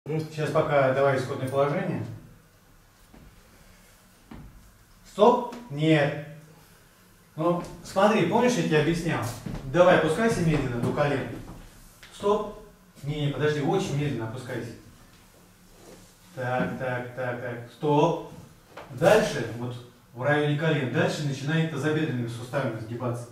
Сейчас пока давай исходное положение. Стоп? Нет. Ну, смотри, помнишь, я тебе объяснял? Давай, опускайся медленно до колен. Стоп. Не, подожди, очень медленно опускайся. Так. Стоп. Дальше, вот в районе колен, дальше начинает тазобедренными суставами сгибаться.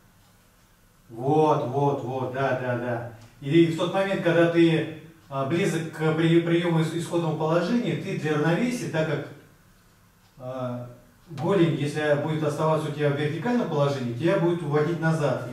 Вот, да. И в тот момент, когда ты близок к приему исходного положения, ты для равновесия, так как голень, если будет оставаться у тебя в вертикальном положении, тебя будет уводить назад.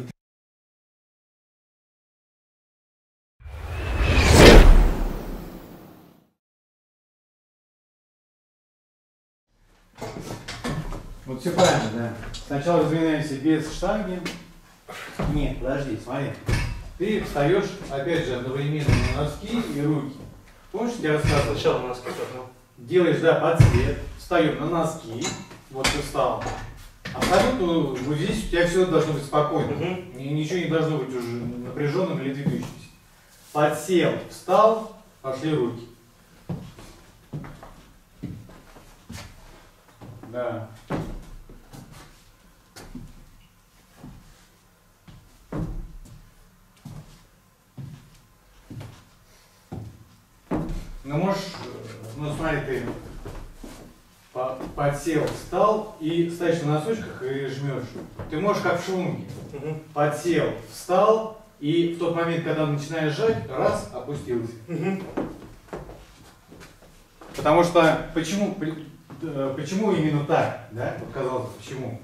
Вот все правильно, да. Сначала разминаемся без штанги. Нет, подожди, смотри. Ты встаешь, опять же, одновременно на носки и руки. Помнишь, я рассказывал? Сначала носки, потом. Делаешь, да, подсвет, встаем на носки, вот ты встал. Абсолютно, вот здесь у тебя все должно быть спокойно. Ничего не должно быть уже напряженным или двигающимся. Подсел, встал, пошли руки. Да. Ну можешь, ну смотри, ты подсел, встал и стоишь на носочках и жмешь. Ты можешь как в швунге. Подсел, встал и в тот момент, когда начинаешь жать, раз, опустился. Потому что, почему именно так, да? Вот казалось бы, почему?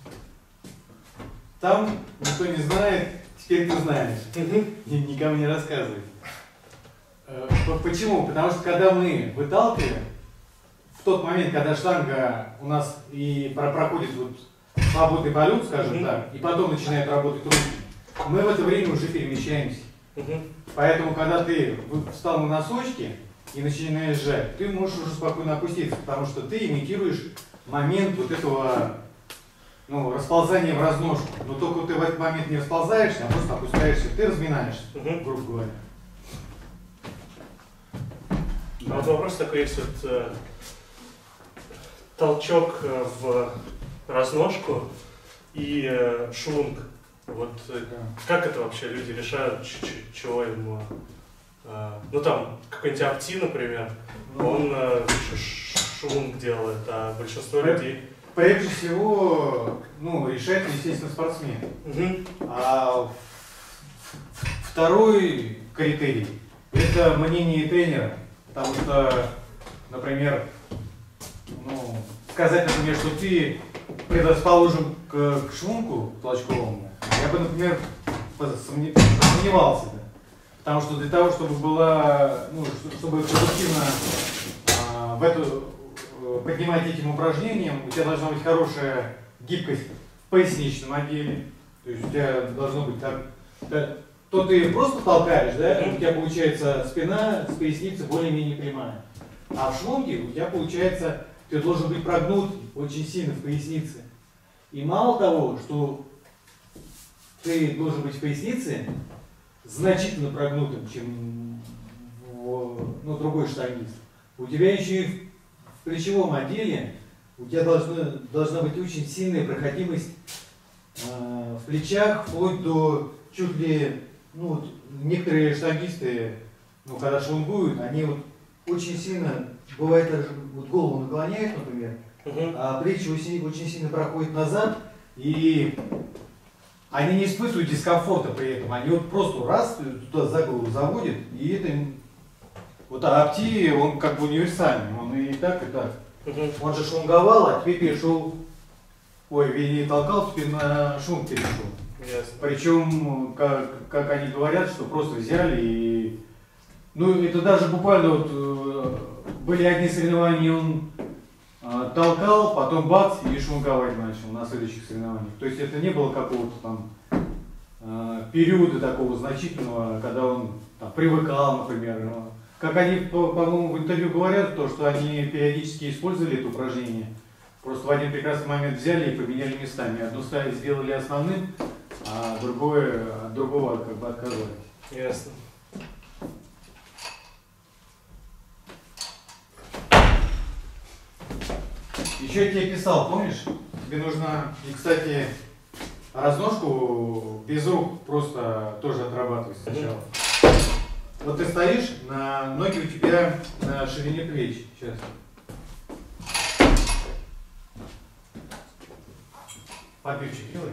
Там никто не знает, теперь ты знаешь. Никому не рассказывай. Почему? Потому что когда мы выталкиваем, в тот момент, когда штанга у нас и проходит вот свободный полет, скажем так, и потом начинает работать руки, мы в это время уже перемещаемся. Поэтому, когда ты встал на носочки и начинаешь сжать, ты можешь уже спокойно опуститься, потому что ты имитируешь момент вот этого расползания в разножку. Но только ты в этот момент не расползаешься, а просто опускаешься, ты разминаешься, грубо говоря. А вот вопрос такой есть, вот толчок в разножку и швунг. Вот как это вообще люди решают, чего ему? Ну там какой-нибудь Апти, например, он швунг делает, а большинство людей... Прежде всего, решает, естественно, спортсмен. А второй критерий – это мнение тренера. Потому что, например, сказать, например, что ты предрасположен к швунгу толчковому, я бы, например, сомневался. Да? Потому что для того, чтобы было, чтобы продуктивно поднимать этим упражнением, у тебя должна быть хорошая гибкость в поясничном отделе. То есть у тебя должно быть так. То ты просто толкаешь, да, у тебя получается спина с поясницей более-менее прямая. А в швунге у тебя получается, ты должен быть прогнут очень сильно в пояснице. И мало того, что ты должен быть в пояснице значительно прогнутым, чем другой штангист, у тебя еще и в плечевом отделе у тебя должна быть очень сильная проходимость в плечах, вплоть до чуть ли, некоторые штангисты, когда швунгуют, они очень сильно, бывает даже голову наклоняют, например, а плечи очень сильно проходят назад, и они не испытывают дискомфорта при этом, они просто раз туда за голову заводят, и это Апти, он как бы универсальный, он и так, и так. Он же швунговал, а теперь перешел, не толкал, теперь на швунг перешел. Причем, как они говорят, что просто взяли и... это даже буквально были одни соревнования, он толкал, потом бац, и швунговать начал на следующих соревнованиях. То есть это не было какого-то там периода такого значительного, когда он привыкал, например. Как они, по-моему, в интервью говорят, то, что они периодически использовали это упражнение, просто в один прекрасный момент взяли и поменяли местами. Одну стаю сделали основным, а от другого как бы отказались. Ясно. Еще я тебе писал, помнишь? Тебе нужно, и, кстати, разножку без рук просто тоже отрабатывать сначала. Вот ты стоишь, ноги у тебя на ширине плеч. Сейчас. Папирчик делай.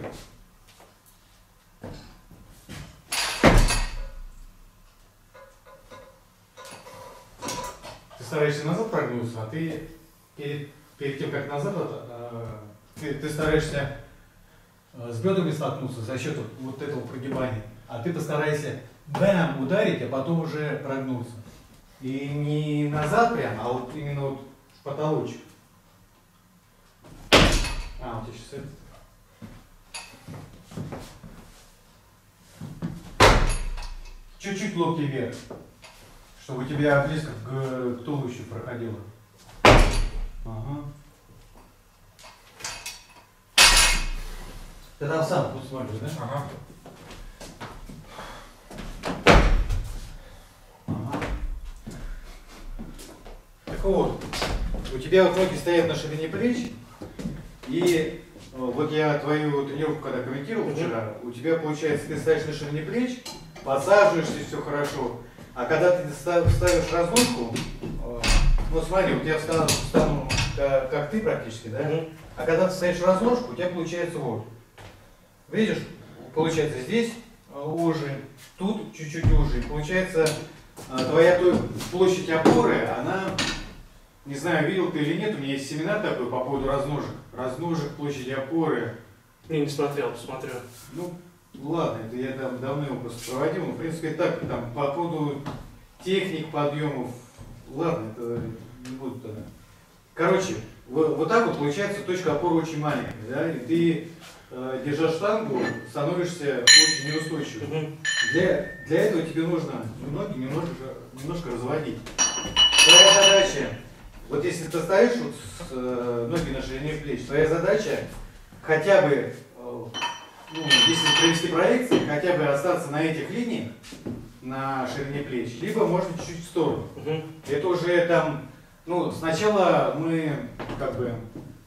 Ты стараешься назад прогнуться, а ты перед тем, как назад, ты стараешься с бедрами столкнуться за счет вот этого прогибания. А ты постарайся бэм ударить, а потом уже прогнуться. И не назад прям, а вот именно вот в потолочек. А, вот сейчас это. Чуть-чуть локти вверх, чтобы у тебя близко к туловищу проходило. Ага. Ты там сам тут смотришь, да? Ага. Ага. Так вот, у тебя вот ноги стоят на ширине плеч, и вот я твою тренировку когда комментировал вчера, у тебя получается, ты стоишь на ширине плеч, подсаживаешься, все хорошо, а когда ты ставишь разножку, ну смотри, вот я встану как ты практически, да? А когда ты ставишь разножку, у тебя получается вот. Видишь, получается здесь уже, тут чуть-чуть уже. Получается, твоя площадь опоры, она, не знаю, видел ты или нет, у меня есть семинар такой по поводу разножек. Разножек площади опоры. Не смотрел, посмотрю. Ну, ладно, это я там давно его просто проводил. Но, в принципе, так, там, по поводу техник подъемов, ладно, это не буду тогда. Короче, вот так вот получается точка опоры очень маленькая, да, и ты, держа штангу, становишься очень неустойчивым. Для этого тебе нужно ноги немножко разводить. Твоя задача, вот если ты стоишь вот с ноги на ширине плеч, твоя задача хотя бы, ну, если провести проекции, хотя бы остаться на этих линиях, на ширине плеч, либо можно чуть-чуть в сторону. Это уже там, ну, сначала мы как бы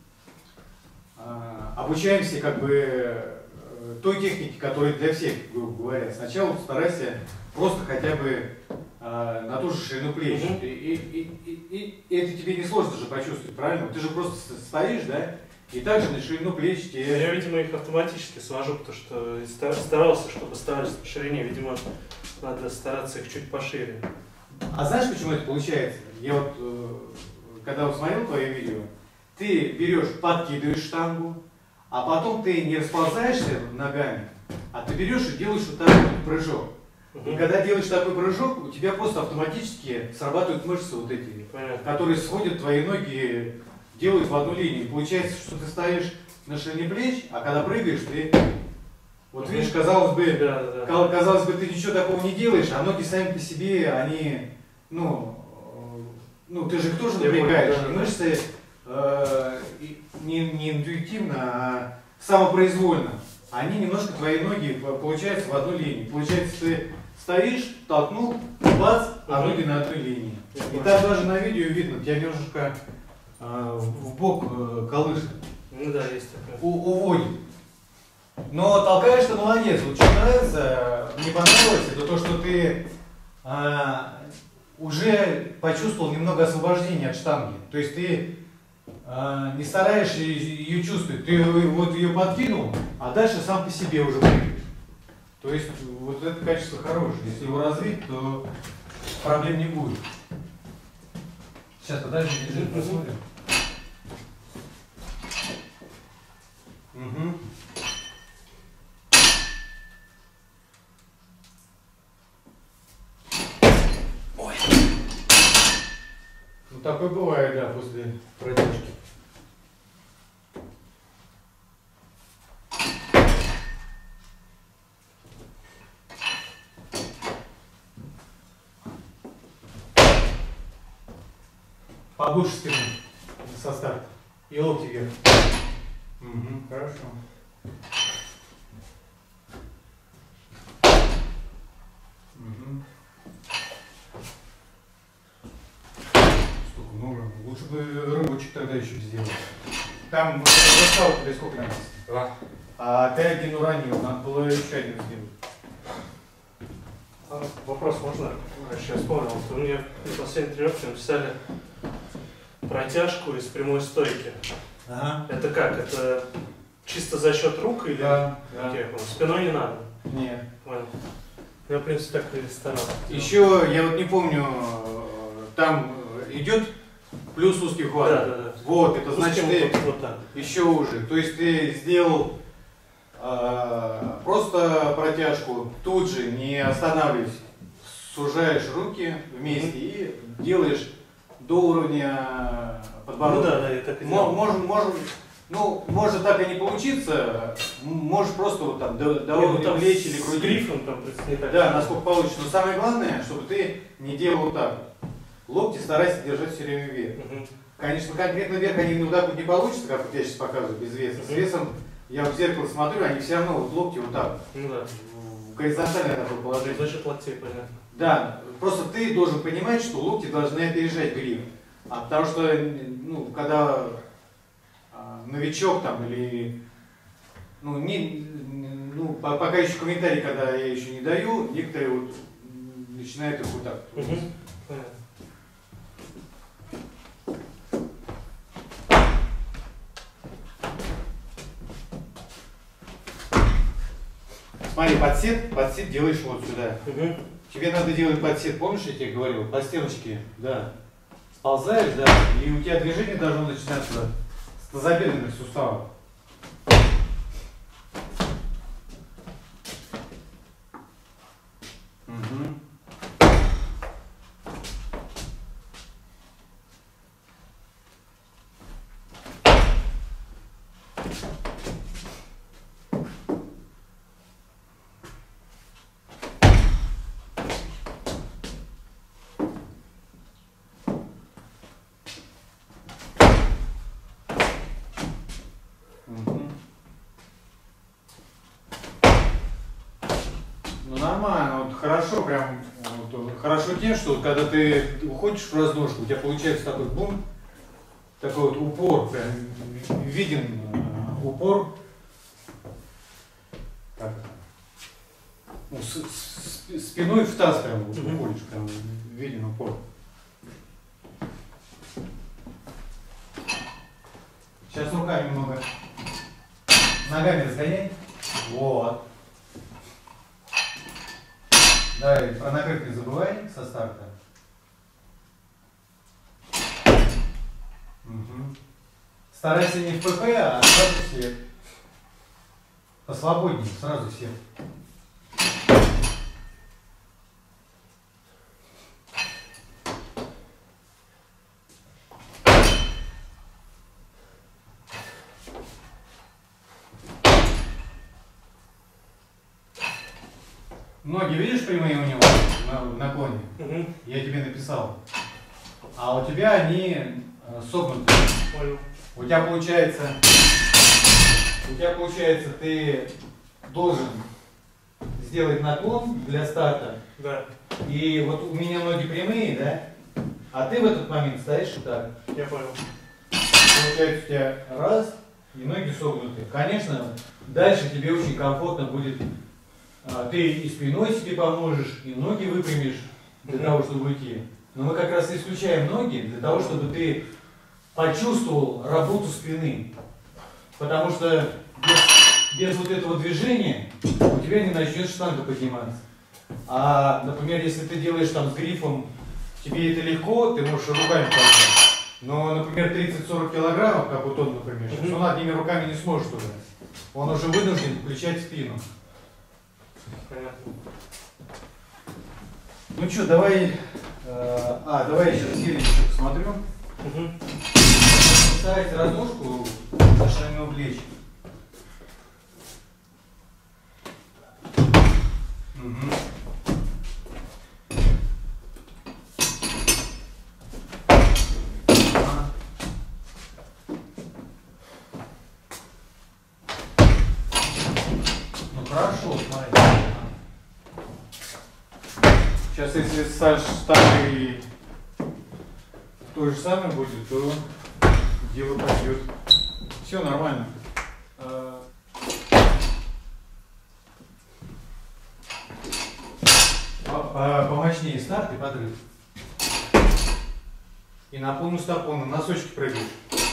обучаемся как бы той технике, которая для всех, грубо говоря. Сначала старайся просто хотя бы на ту же ширину плеч. И это тебе не сложно же почувствовать, правильно? Ты же просто стоишь, да? И также на ширину плеч тебе... Я, видимо, их автоматически свожу, потому что старался, чтобы старались по ширине. Видимо, надо стараться их чуть пошире. А знаешь, почему это получается? Я вот, когда вот смотрел твое видео, ты берешь, подкидываешь штангу, а потом ты не расползаешься ногами, а ты берешь и делаешь вот такой прыжок. И когда делаешь такой прыжок, у тебя просто автоматически срабатывают мышцы вот эти, которые сводят твои ноги, делают в одну линию. Получается, что ты стоишь на ширине плеч, а когда прыгаешь, ты... Вот видишь, казалось бы, ты ничего такого не делаешь, а ноги сами по себе, они, ну ты же их тоже напрягаешь, и мышцы не интуитивно, а самопроизвольно. Они немножко, твои ноги, получается в одну линию. Получается, ты стоишь, толкнул, бац, а ноги на одной линии. И так даже на видео видно, тебя немножко в бок колышет. Ну да, есть такое. Уводит. Но толкаешь ты молодец. Вот что нравится, мне понравилось, это то, что ты уже почувствовал немного освобождения от штанги. То есть ты не стараешься ее чувствовать. Ты вот ее подкинул, а дальше сам по себе уже прыгаешь. То есть вот это качество хорошее. Если его развить, то проблем не будет. Сейчас, подожди, посмотрим. Угу. Ой. Ну такое бывает, да, после продержки. Побольше спины со старта. И локти вверх. Угу, хорошо. Угу. Столько много. Лучше бы рыбочек тогда еще сделал. Там достал тебе сколько надо? 2. А ты один уронил, надо было еще один сделать. Вопрос можно? Раньше я вспомнил. Вот у меня на последней тренировке написали протяжку из прямой стойки. Ага. Это как? Это чисто за счет рук или Да, да. спиной не надо? Нет. Понял. Я, в принципе, так и старался. Еще, я вот не помню, там идет плюс узкий хват. Да, да, да. Вот, это значит ты вот так. еще уже. То есть ты сделал просто протяжку, тут же не останавливаясь, сужаешь руки вместе и делаешь до уровня подбородка. Ну да, я так и делал. Может так и не получиться, можешь просто вот там до уровня плеч или с груди. грифом там не так. Да, насколько получится. Но самое главное, чтобы ты не делал вот так. Локти старайся держать все время вверх. Конечно, конкретно вверх они вот так вот не получится, как вот я сейчас показываю, без веса. С весом я в зеркало смотрю, они все равно вот локти вот так. Ну да. В горизонтальное такое положение. За счет локтей, понятно. Да, просто ты должен понимать, что локти должны опережать гриф. А потому что, ну, когда новичок там или, пока еще комментарий, когда я еще не даю, некоторые вот начинают их вот так. Понятно. Смотри, подсед делаешь вот сюда. Тебе надо делать подсед, помнишь, я тебе говорил, по стеночке, да. Сползаешь, да, и у тебя движение должно начинаться с тазобедренных суставов. Ну нормально, вот хорошо, прям вот, хорошо тем, что когда ты уходишь в разножку, у тебя получается такой бум, такой вот упор, прям виден упор. Как это? Ну, спиной в таз прям вот уходишь, прям виден упор. Сейчас руками много. Ногами разгоняй. Вот. Да, и про накрыв не забывай со старта. Старайся не в ПП, а сразу сет. Посвободнее, сразу сет. Ноги видишь прямые у него в наклоне? Я тебе написал. А у тебя они согнуты. У тебя получается, ты должен сделать наклон для старта. Да. И вот у меня ноги прямые, да? А ты в этот момент стоишь вот так. Я понял. Получается у тебя раз, и ноги согнуты. Конечно, дальше тебе очень комфортно будет. Ты и спиной себе поможешь, и ноги выпрямишь для того, чтобы уйти. Но мы как раз исключаем ноги для того, чтобы ты почувствовал работу спины. Потому что без вот этого движения у тебя не начнет штанга подниматься. А, например, если ты делаешь там с грифом, тебе это легко, ты можешь руками поднять. Но, например, 30-40 килограммов, как вот он, например, он одними руками не сможет уже. Он уже вынужден включать спину. Понятно. Ну что, давай, давай я сейчас сильно посмотрю. Ставить разножку на ширину плеч. Ну хорошо, смотри. Сейчас если ставишь в то же самое будет, то дело пойдет. Все нормально. Помощнее старт и подрыв. И на полную стопу на носочки прыгаешь.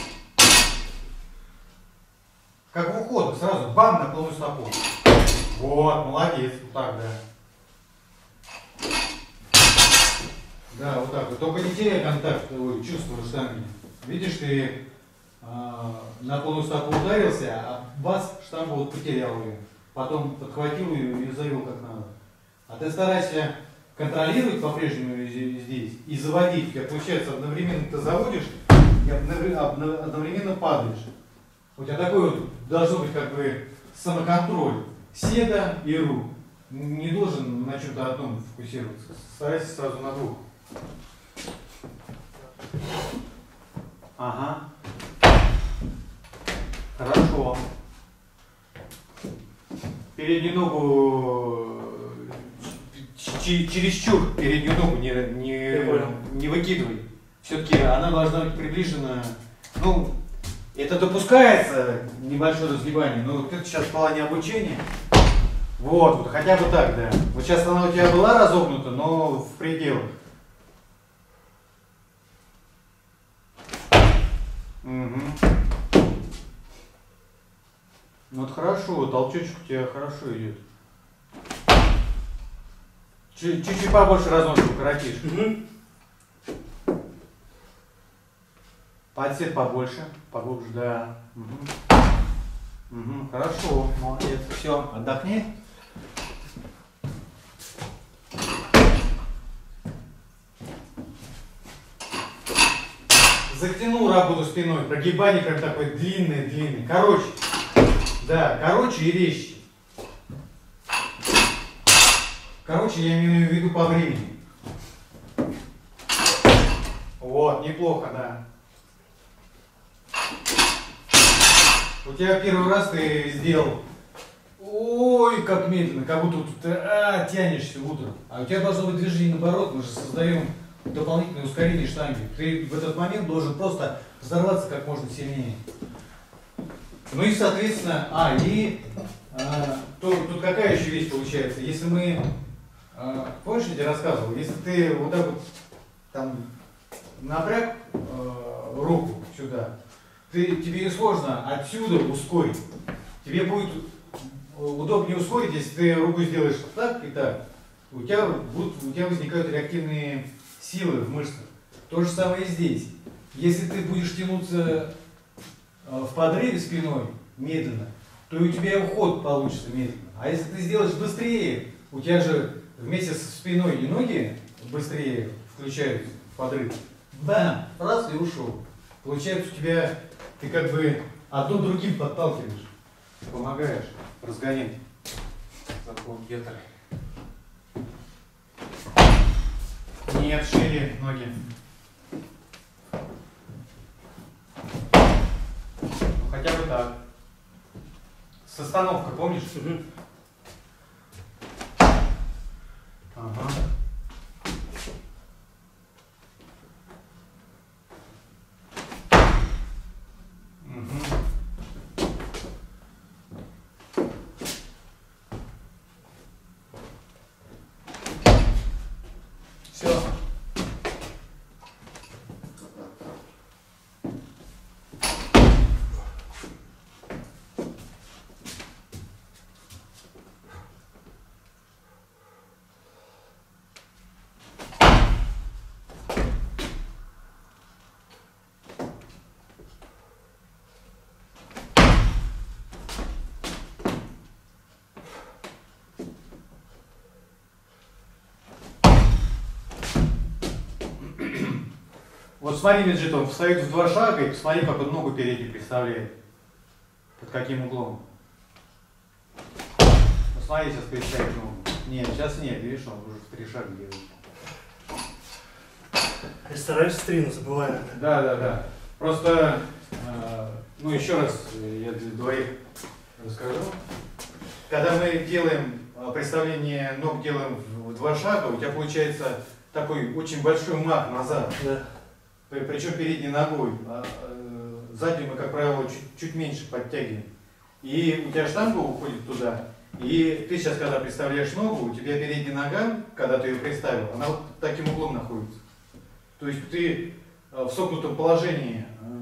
Как в уходах, сразу бам на полную стопу. Вот, молодец, вот так, да. Да, вот так вот. Только не теряй контакт, чувствуешь штанги. Видишь, ты на полную стопу ударился, а бас штангу вот потерял ее. Потом подхватил ее и завел как надо. А ты старайся контролировать по-прежнему здесь и заводить. У тебя получается, одновременно ты заводишь и одновременно падаешь. У тебя такой вот должно быть как бы самоконтроль. Седа и рук. Не должен на чем-то одном фокусироваться. Старайся сразу на двух. Ага. Хорошо. Переднюю ногу чересчур переднюю ногу не выкидывай. Все-таки она должна быть приближена. Ну, это допускается небольшое разгибание, но вот это сейчас в плане обучения. Вот, хотя бы так, да. Вот сейчас она у тебя была разогнута, но в пределах. Угу. Вот хорошо, толчочек у тебя хорошо идет. Чуть-чуть побольше разноску коротишь. Угу. Подсед побольше, поглубже, да. Угу. Угу. Хорошо, молодец. Все, отдохни. Затянул работу спиной, прогибание прям такой длинный. Короче. Да, короче и резче. Короче, я имею в виду по времени. Вот, неплохо, да. У тебя первый раз ты сделал, ой, как медленно, как будто ты тянешься утром. А у тебя должно быть движение наоборот, мы же создаем дополнительное ускорение штанги. Ты в этот момент должен просто взорваться как можно сильнее. Ну и соответственно, тут какая еще вещь получается, если мы, помнишь, я тебе рассказывал, если ты вот так вот там напряг руку сюда, тебе сложно отсюда ускорить. Тебе будет удобнее ускорить, если ты руку сделаешь так и так. У тебя возникают реактивные силы в мышцах. То же самое и здесь. Если ты будешь тянуться в подрыве спиной медленно, то и у тебя уход получится медленно. А если ты сделаешь быстрее, у тебя же вместе со спиной и ноги быстрее включаются в подрыв. Бам! Раз и ушел. Получается, у тебя ты как бы одно другим подталкиваешь. Помогаешь разгонять. Закон ветра. Нет, шире ноги. Ну, хотя бы так. С остановкой, помнишь? Угу. Ага. Все. Вот смотри, Меджит, он встает в 2 шага и посмотри, как он ногу переднюю представляет. Под каким углом. Посмотри, сейчас представит ногу. Нет, сейчас нет, видишь, он уже в 3 шага делает. Я стараюсь в 3, но забываю. Да. Просто, ну еще раз, я для двоих расскажу. Когда мы делаем представление ног, делаем в 2 шага, у тебя получается такой очень большой мах назад. Да. причем передней ногой. Заднюю мы, как правило, чуть меньше подтягиваем. И у тебя штанга уходит туда. И ты сейчас, когда представляешь ногу, у тебя передняя нога, когда ты ее приставил, она вот таким углом находится. То есть ты в согнутом положении,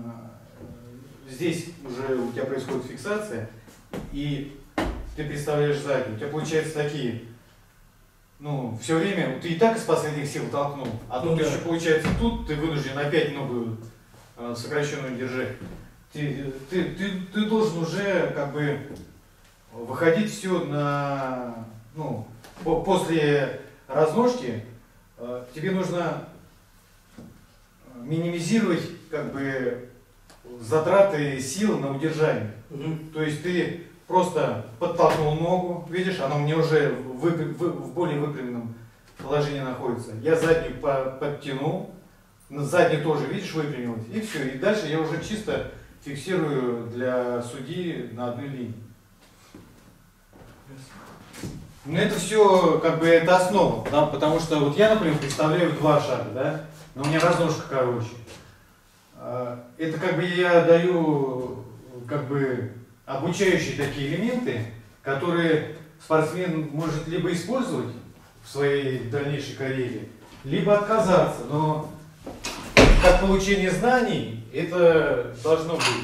здесь уже у тебя происходит фиксация, и ты представляешь заднюю. У тебя получается такие, ну, все время, ты и так из последних сил толкнул, а тут еще получается, тут ты вынужден опять ногу сокращенную держать. Ты должен уже как бы выходить все на, ну, после разножки тебе нужно минимизировать как бы затраты сил на удержание. То есть ты просто подтолкнул ногу, видишь, она у меня уже в более выпрямленном положении находится. Я заднюю подтянул, заднюю тоже, видишь, выпрямилась, и все. И дальше я уже чисто фиксирую для судьи на одной линии. Но это все, как бы, это основа, да, потому что вот я, например, представляю 2 шага, да, но у меня разножка короче. Это как бы я даю, как бы, обучающие такие элементы, которые спортсмен может либо использовать в своей дальнейшей карьере, либо отказаться, но как получение знаний это должно быть.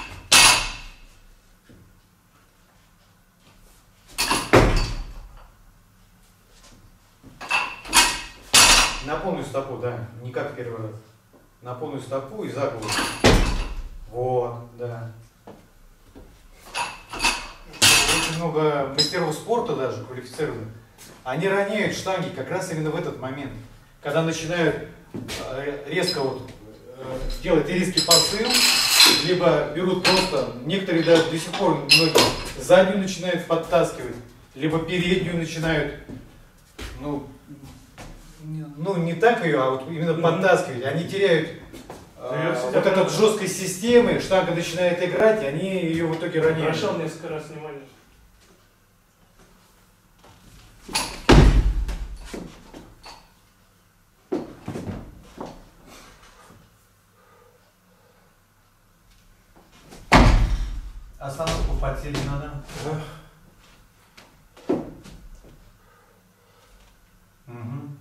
На полную стопу, да, не как первый раз. На полную стопу и за голову. Вот, да. Очень много мастеров спорта даже, квалифицированных, они роняют штанги как раз именно в этот момент. Когда начинают резко вот делать резкий посыл, либо берут просто, некоторые даже до сих пор многие заднюю начинают подтаскивать, либо переднюю начинают, ну не так ее, а вот именно подтаскивать. Они теряют вот этот жесткой системы, штанга начинает играть, и они ее в итоге роняют. Обращал несколько раз внимание. Остановку подсели надо. Угу.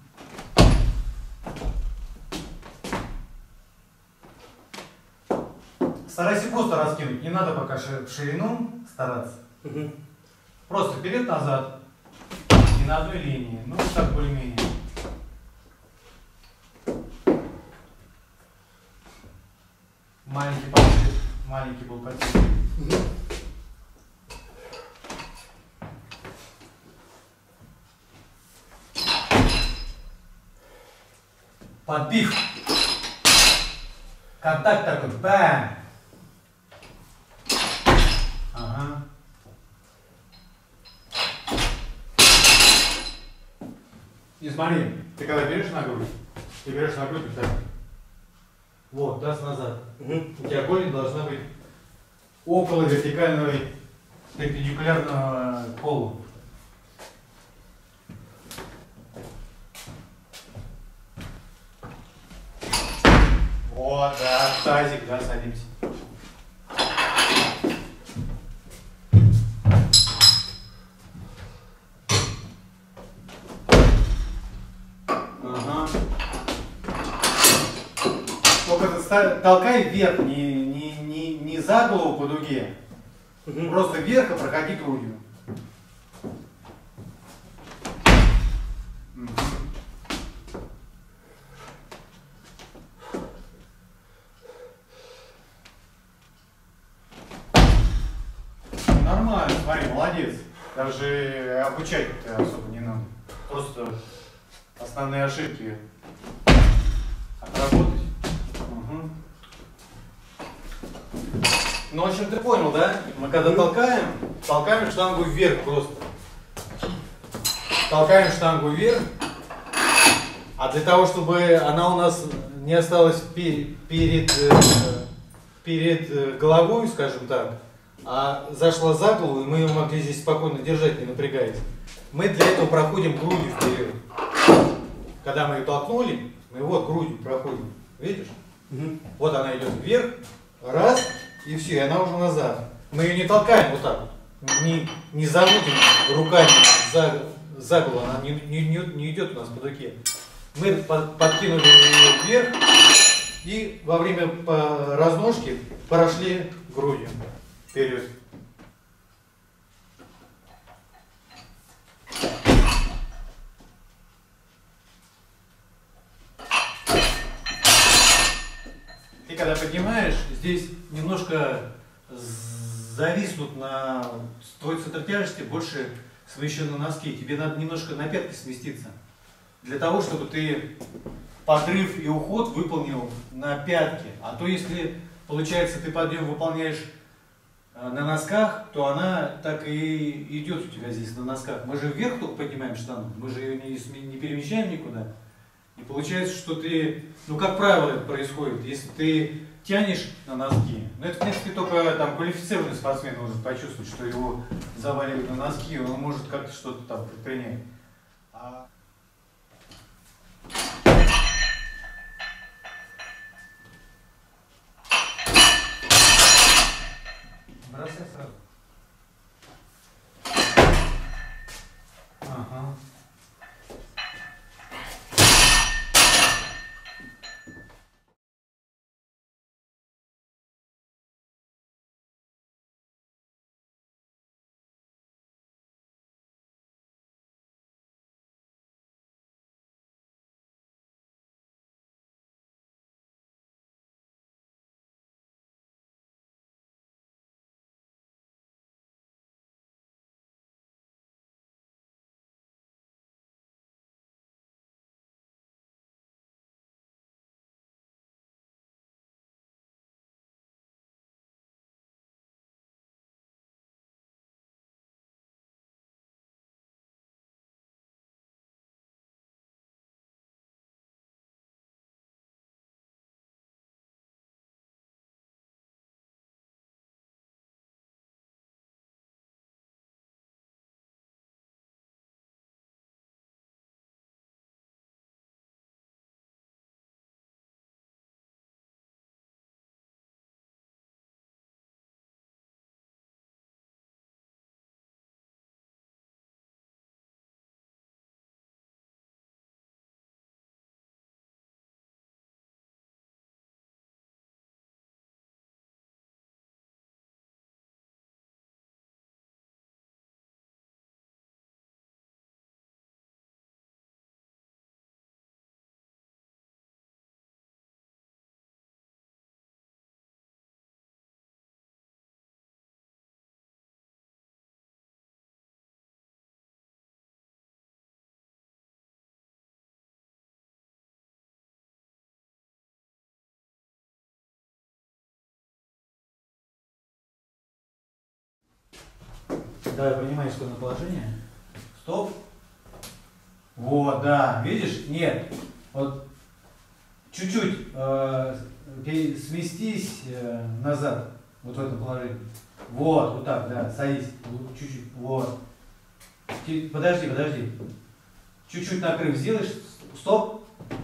Старайся просто раскинуть, не надо пока в ширину стараться. Просто вперед-назад и на одной линии, ну так более-менее. Маленький подсел, маленький был подсел. Подбив. Контакт такой, бам. Ага. И смотри, ты когда берешь на грудь, ты берешь на грудь так. Вот, таз назад. У тебя голень должна быть около вертикального, перпендикулярного полу. Вот, да, тазик, да, садимся. Ага. Только толкай вверх, не за голову по дуге. Просто вверх и проходи грудью. Нормально, смотри, молодец. Даже обучать-то особо не надо. Просто основные ошибки отработать. Угу. Ну, в общем, ты понял, да? Мы когда толкаем штангу вверх просто. Толкаем штангу вверх. А для того, чтобы она у нас не осталась перед головой, скажем так, а зашла за голову, и мы ее могли здесь спокойно держать, не напрягаясь, мы для этого проходим грудью вперед. Когда мы ее толкнули, мы вот грудью проходим. Видишь? Угу. Вот она идет вверх, раз, и все, и она уже назад. Мы ее не толкаем вот так вот, не заводим руками за голову, она не идет у нас по руке. Мы подкинули ее вверх и во время разножки прошли грудью вперед. Ты когда поднимаешь, здесь немножко зависнут на твой центр тяжести, больше смещен на носки. Тебе надо немножко на пятки сместиться. Для того, чтобы ты подрыв и уход выполнил на пятки. А то если, получается, ты подъем выполняешь на носках, то она так и идет у тебя здесь на носках. Мы же вверх только поднимаем штангу, мы же ее не перемещаем никуда. И получается, что ты, ну как правило это происходит, если ты тянешь на носки, ну это в принципе только там квалифицированный спортсмен может почувствовать, что его заваливают на носки, и он может как-то что-то там предпринять. Бросай сразу. Ага. Давай принимай исходное положение. Стоп. Вот, да. Видишь? Нет. Вот чуть-чуть сместись назад. Вот в этом положении. Вот, вот так, да. Садись. Чуть-чуть. Вот. Подожди. Чуть-чуть накрыв сделаешь. Стоп.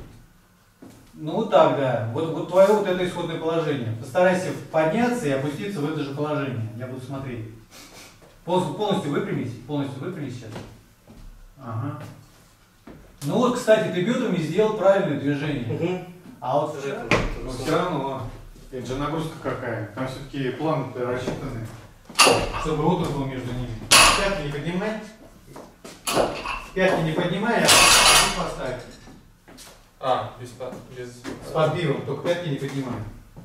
Ну вот так, да. Вот твое вот это исходное положение. Постарайся подняться и опуститься в это же положение. Я буду смотреть. Полностью выпрямись сейчас. Ага. Ну вот, кстати, ты бедрами сделал правильное движение. Угу. А вот все равно, это же нагрузка какая. Там все-таки планы-то рассчитаны, чтобы отдых был между ними. Пятки не поднимай. Пятки не поднимай, а поставь. Без... С подбивом, только пятки не поднимай.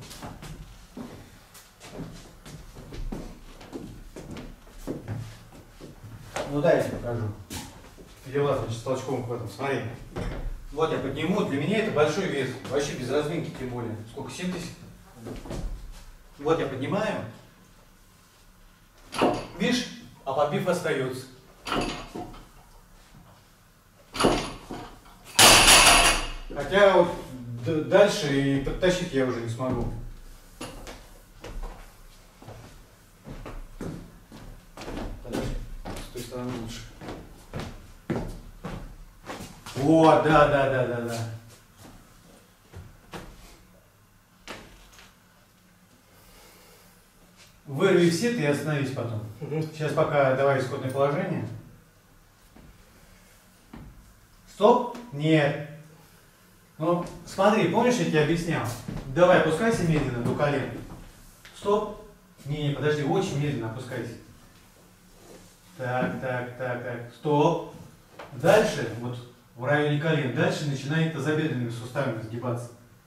Ну дай я тебе покажу. Дела, значит, с толчком в этом, смотри. Вот я подниму, для меня это большой вес, вообще без разминки тем более. Сколько, 70? Вот я поднимаю. Видишь, а подбив остается. Хотя вот дальше и подтащить я уже не смогу. С той стороны лучше. Вот, да. вырви все и остановись потом. Сейчас пока давай исходное положение. Стоп? Нет. Ну, смотри, помнишь, я тебе объяснял? Давай, опускайся медленно до колен. Стоп. Не, подожди, очень медленно опускайся. Так. Стоп. Дальше, вот в районе колен, дальше начинает тазобедренными суставами сгибаться.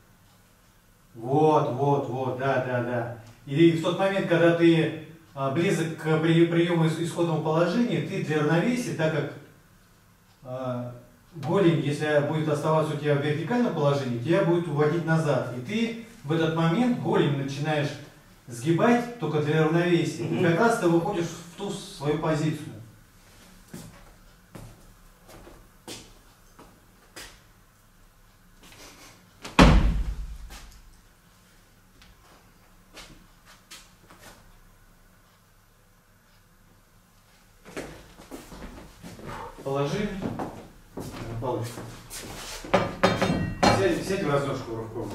Вот, да. И в тот момент, когда ты близок к приему исходного положения, ты для равновесия, так как голень, если будет оставаться у тебя в вертикальном положении, тебя будет уводить назад. И ты в этот момент голень начинаешь сгибать только для равновесия. И как раз ты выходишь в ту свою позицию. Положи на палочку. Сядь в разножку рывком.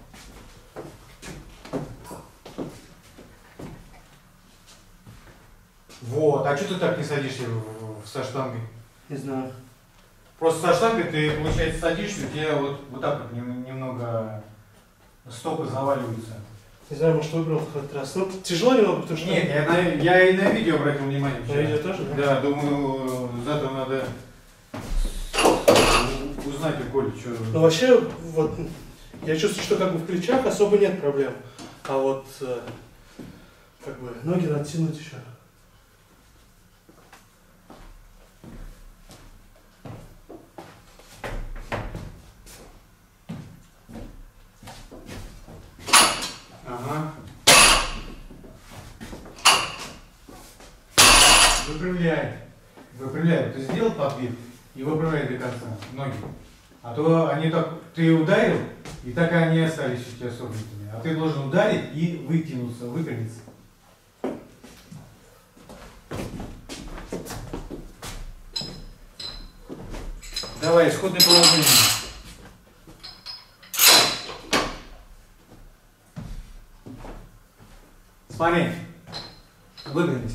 Вот. А что ты так не садишься со штангой? Не знаю. Просто со штангой ты, получается, садишься, у тебя вот так вот немного стопы заваливаются. Не знаю, может, выбрал в этот раз. Ну, тяжело немного, потому что... Нет, я и на видео обратил внимание. На видео тоже, да? Да, думаю, завтра надо узнать у Коли, что... Ну, вообще, вот, я чувствую, что как бы в плечах особо нет проблем. А вот, как бы, ноги надо тянуть еще. Ага. Выпрямляй. Выпрямляй. Ты сделал подвиг и выпрямляй до конца ноги. А то они так, ты ударил, и так они остались у тебя согнутыми. А ты должен ударить и вытянуться, выпрямиться. Давай, исходное положение. Смотри, выпрямись.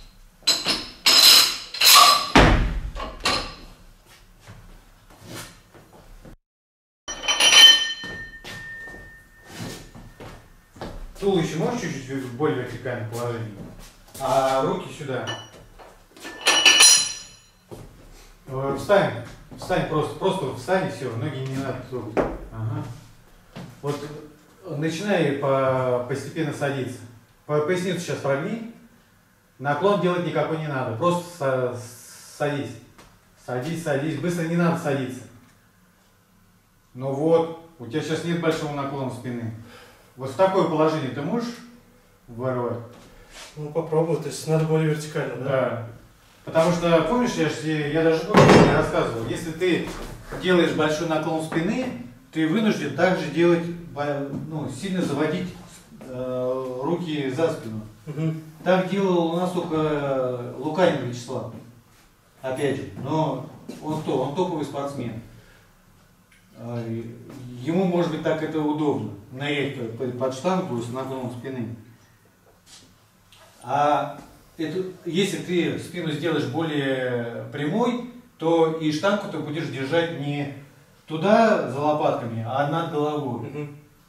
Туловище можешь чуть-чуть в более вертикальном положении, а руки сюда. Встань, просто встань и все, ноги не надо трогать. Ага. Вот начинай постепенно садиться. Поясницу сейчас прогни. Наклон делать никакой не надо. Просто садись. Садись. Быстро не надо садиться. Ну вот, у тебя сейчас нет большого наклона спины. Вот в такое положение ты можешь ворвать? Ну попробуй, то есть надо более вертикально, да? Да. Потому что, помнишь, я даже не рассказывал, если ты делаешь большой наклон спины, ты вынужден также делать, ну, сильно заводить руки за спину. Угу. Так делал у нас только Луканин Вячеслав. Опять же, но он кто? Он топовый спортсмен. Ему, может быть, так это удобно, нырять под штангу с наклоном спины. А если ты спину сделаешь более прямой, то и штангу ты будешь держать не туда за лопатками, а над головой. Угу.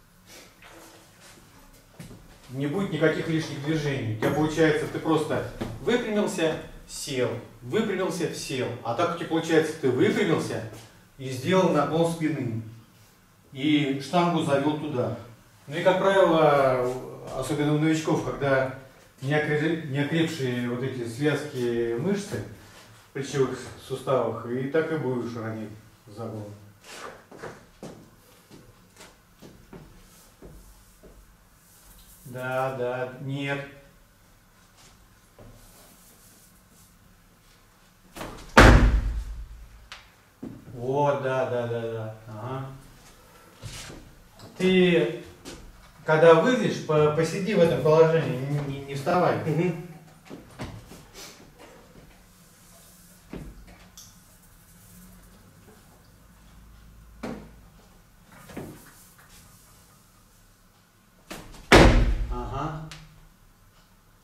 Не будет никаких лишних движений. У тебя получается, ты просто выпрямился, сел, выпрямился, сел. А так у тебя получается, ты выпрямился и сделал наклон спины. И штангу завел туда. Ну и, как правило, особенно у новичков, когда не окрепшие вот эти связки мышцы в плечевых суставах, и так и будешь ронять за голову. Да, нет. Вот, да. Ага. Ты, когда выйдешь, посиди в этом положении, не вставай. Угу. Ага.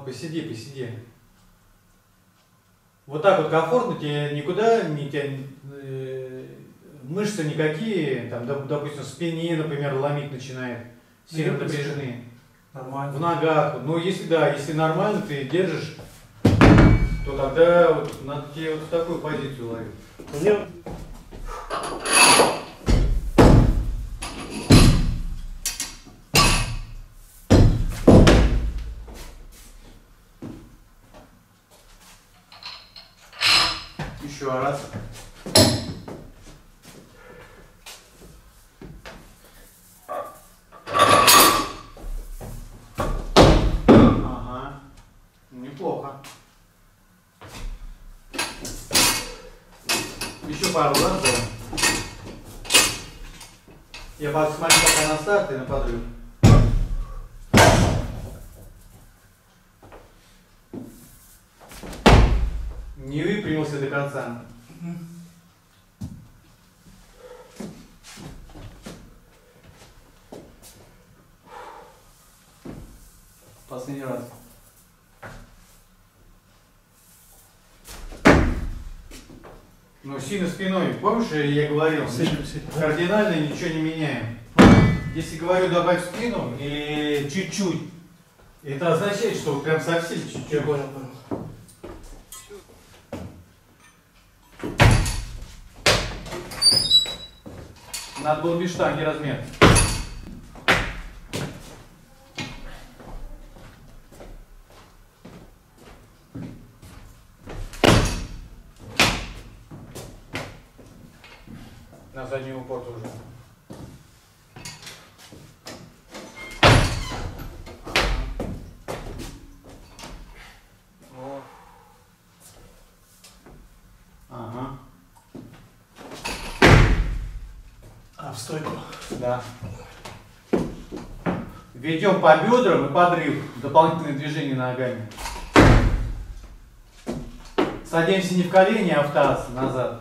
посиди, посиди. Вот так вот комфортно, тебе никуда не тянет, мышцы никакие, там, допустим, в спине, например, ломить начинает, сильно напряжены. Нормально. В ногах. Ну, если да, если нормально ты держишь, то тогда вот надо тебе вот в такую позицию ловить. Мне... Еще раз. Ага. Неплохо. Еще пару раз, да? Я посмотрю пока на старт и на подрыв. Не выпрямился до конца. Последний раз. Ну, сильно спиной. Помнишь, я говорил, кардинально ничего не меняем. Если говорю добавь спину или чуть-чуть, это означает, что прям совсем чуть-чуть. Я понял. Надо было без штанги размер. На задний упор тоже. Ага. А, в стойку. Да. Ведем по бедрам и подрыв. Дополнительные движения ногами. Садимся не в колени, а в таз назад.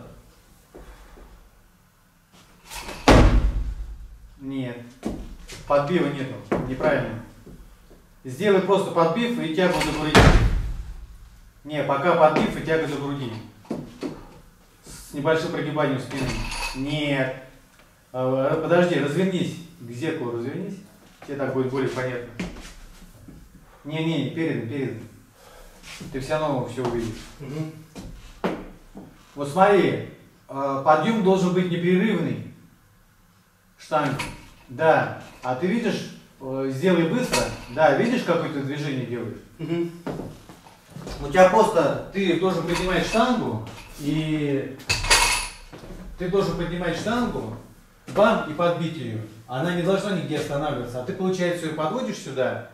Нет. Подбива нету. Неправильно. Сделай просто подбив и тягу до груди. Не, пока подбив и тяга до груди. С небольшим прогибанием спины. Нет. Подожди, развернись. К зеркалу развернись. Тебе так будет более понятно. Не, перед. Ты все равно все увидишь. Угу. Вот смотри, подъем должен быть непрерывный. Штанга. Да. А ты видишь, сделай быстро. Да, видишь, какое ты движение делаешь? Угу. У тебя просто, ты должен поднимать штангу, и ты должен поднимать штангу, бам, и подбить ее. Она не должна нигде останавливаться. А ты, получается, ее подводишь сюда,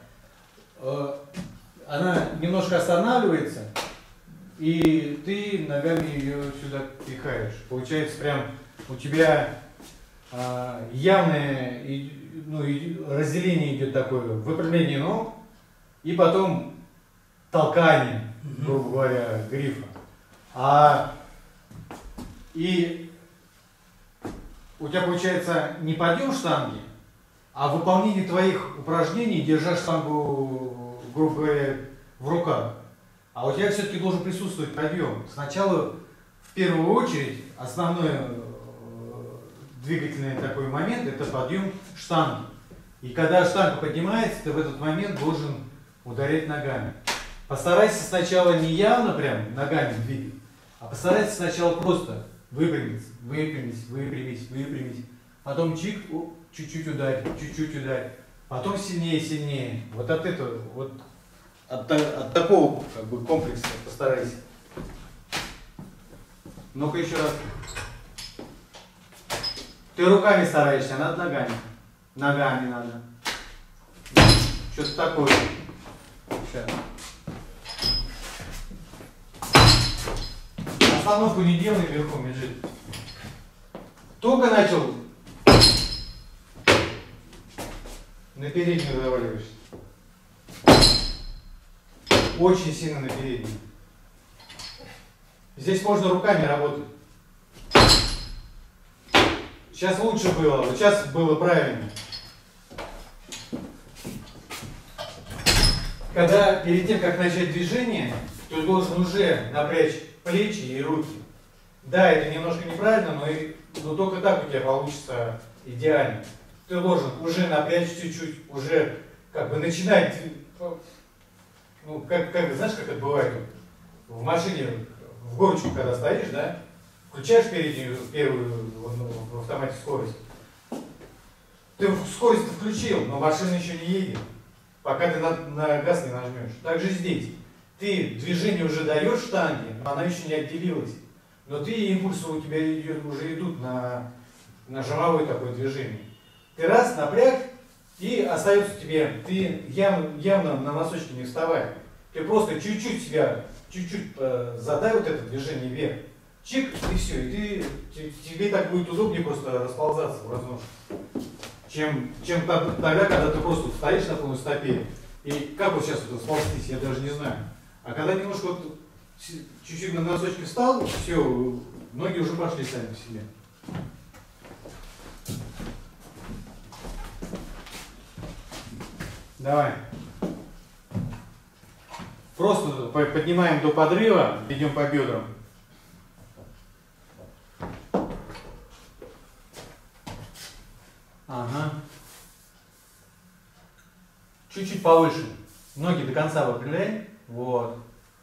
она немножко останавливается, и ты ногами ее сюда пихаешь. Получается, прям у тебя явное разделение идет такое, выпрямление ног, и потом толкание, грубо говоря, грифа. И у тебя получается не подъем штанги, а выполнение твоих упражнений, держа штангу, грубо говоря, в руках. А у тебя все-таки должен присутствовать подъем. Сначала, в первую очередь, основной двигательный такой момент – это подъем штанги. И когда штанга поднимается, ты в этот момент должен ударять ногами. Постарайся сначала не явно прям ногами двигать, а постарайся сначала просто выпрямиться, выпрямись. Потом чик, чуть-чуть ударь, потом сильнее. Вот от этого, вот от такого как бы комплекса постарайся. Ну-ка еще раз. Ты руками стараешься, а надо ногами. Ногами надо. Что-то такое. Сейчас. Остановку не делай, верхом лежит. Только начал, на переднюю заваливаешься. Очень сильно на переднюю. Здесь можно руками работать. Сейчас лучше было, вот сейчас было правильно. когда перед тем, как начать движение, ты должен уже напрячь плечи и руки. Да, это немножко неправильно, но только так у тебя получится идеально. Ты должен уже напрячь чуть-чуть, уже как бы начинать, ну, знаешь, как это бывает в машине, в горочку, когда стоишь, да, включаешь первую в автомате скорость. Ты скорость включил, но машина еще не едет, пока ты на газ не нажмешь. Так же здесь. Ты движение уже даешь штанге, но она еще не отделилась. Но ты импульсы у тебя уже идут на жимовое такое движение. Ты раз напряг, и остается тебе, ты явно на носочки не вставай. Ты просто чуть-чуть себя, задай вот это движение вверх. Чик, и все. И тебе так будет удобнее просто расползаться в разножку. Чем тогда, когда ты просто стоишь на полной стопе. И как вот сейчас вот сползтись, я даже не знаю. А когда немножко вот чуть-чуть на носочки встал, все, ноги уже пошли сами по себе. Давай. Просто поднимаем до подрыва, идем по бедрам. Ага. Чуть-чуть повыше. Ноги до конца выпрямляй. Вот.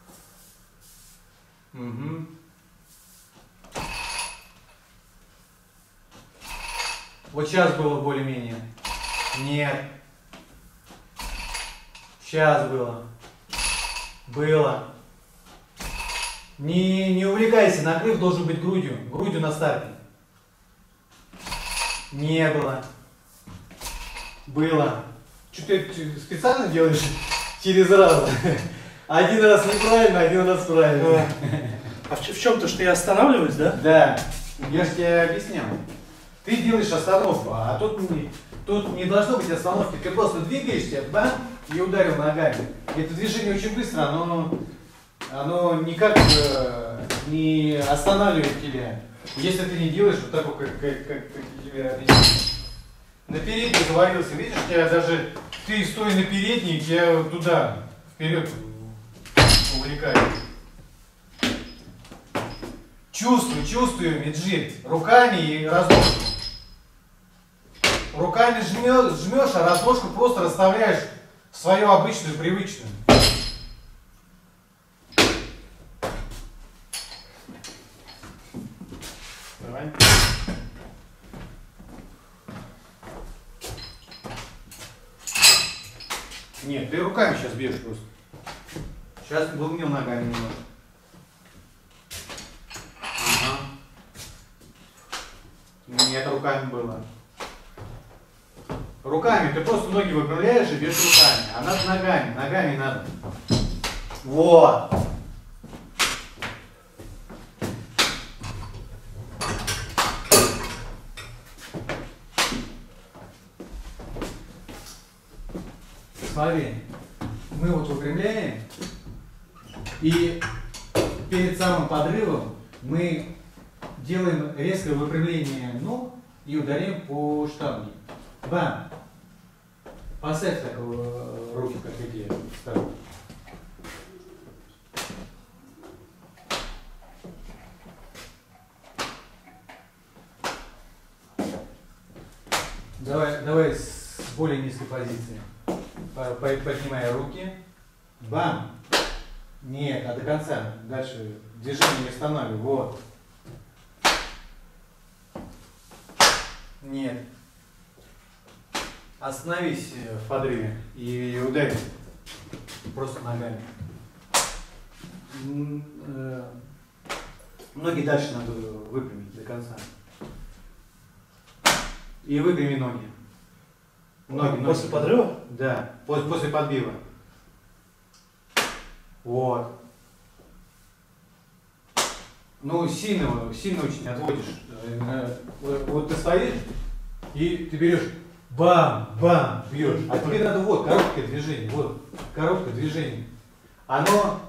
Угу. Вот сейчас было более-менее. Нет. Сейчас было. Было. Не увлекайся, накрыв должен быть грудью. Грудью на старте. Не было. Было. Что ты специально делаешь через раз? Один раз неправильно, один раз правильно. А в чем то, что я останавливаюсь, да? Да. Я же тебе объяснял. Ты делаешь остановку, а тут не должно быть остановки. Ты просто двигаешься, бам, и ударил ногами. Это движение очень быстро, оно никак не останавливает тебя. Если ты не делаешь вот такого, как тебе объяснил. На передней завалился, видишь, тебя даже, ты стоя на передней, тебя туда, вперед увлекает. Чувствую, Меджи, руками и разложку. Руками жмешь, а разложку просто расставляешь в свою обычную, привычную. Давай. Нет, ты руками сейчас бьешь просто. Сейчас глубнил ногами немного. Ага. Нет, руками было. Руками, ты просто ноги выпрямляешь и бьешь руками. А надо ногами надо. Вот. Смотри, мы вот выпрямляем, и перед самым подрывом мы делаем резкое выпрямление ног и ударяем по штанге. Бам! Поставь так руки, как эти ставят. Давай с более низкой позиции. Поднимая руки. Бам! Нет, а до конца. Дальше движение не останавливай. Вот. Нет. Остановись в подрыве и ударь просто ногами. Ноги дальше надо выпрямить до конца. И выпрями ноги. Ноги. После подрыва? Да, после подбива. Вот. Ну, сильно очень отводишь. Вот ты стоишь, и ты берешь, бам, бьешь. А тебе надо вот, короткое движение, вот, короткое движение. Оно,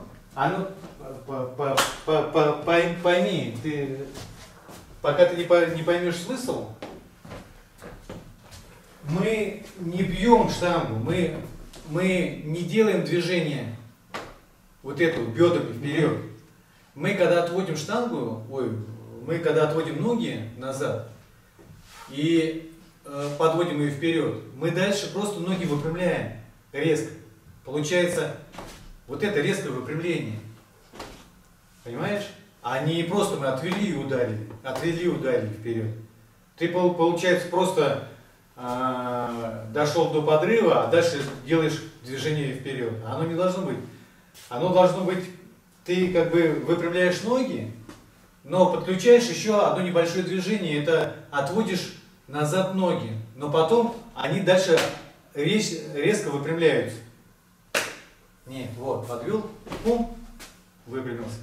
пойми, ты, пока ты не поймешь смысл, мы не бьем штангу, мы мы не делаем движение вот это бедрами вперед. Мы когда отводим штангу, мы когда отводим ноги назад и подводим ее вперед, мы дальше просто ноги выпрямляем резко. Получается вот это резкое выпрямление. Понимаешь? А не просто мы отвели и ударили вперед. Ты, получается, просто дошел до подрыва, а дальше делаешь движение вперед. Оно не должно быть. Оно должно быть, ты как бы выпрямляешь ноги, но подключаешь еще одно небольшое движение, это отводишь назад ноги, но потом они дальше резко выпрямляются. Нет, вот, подвел, пум, выпрямился.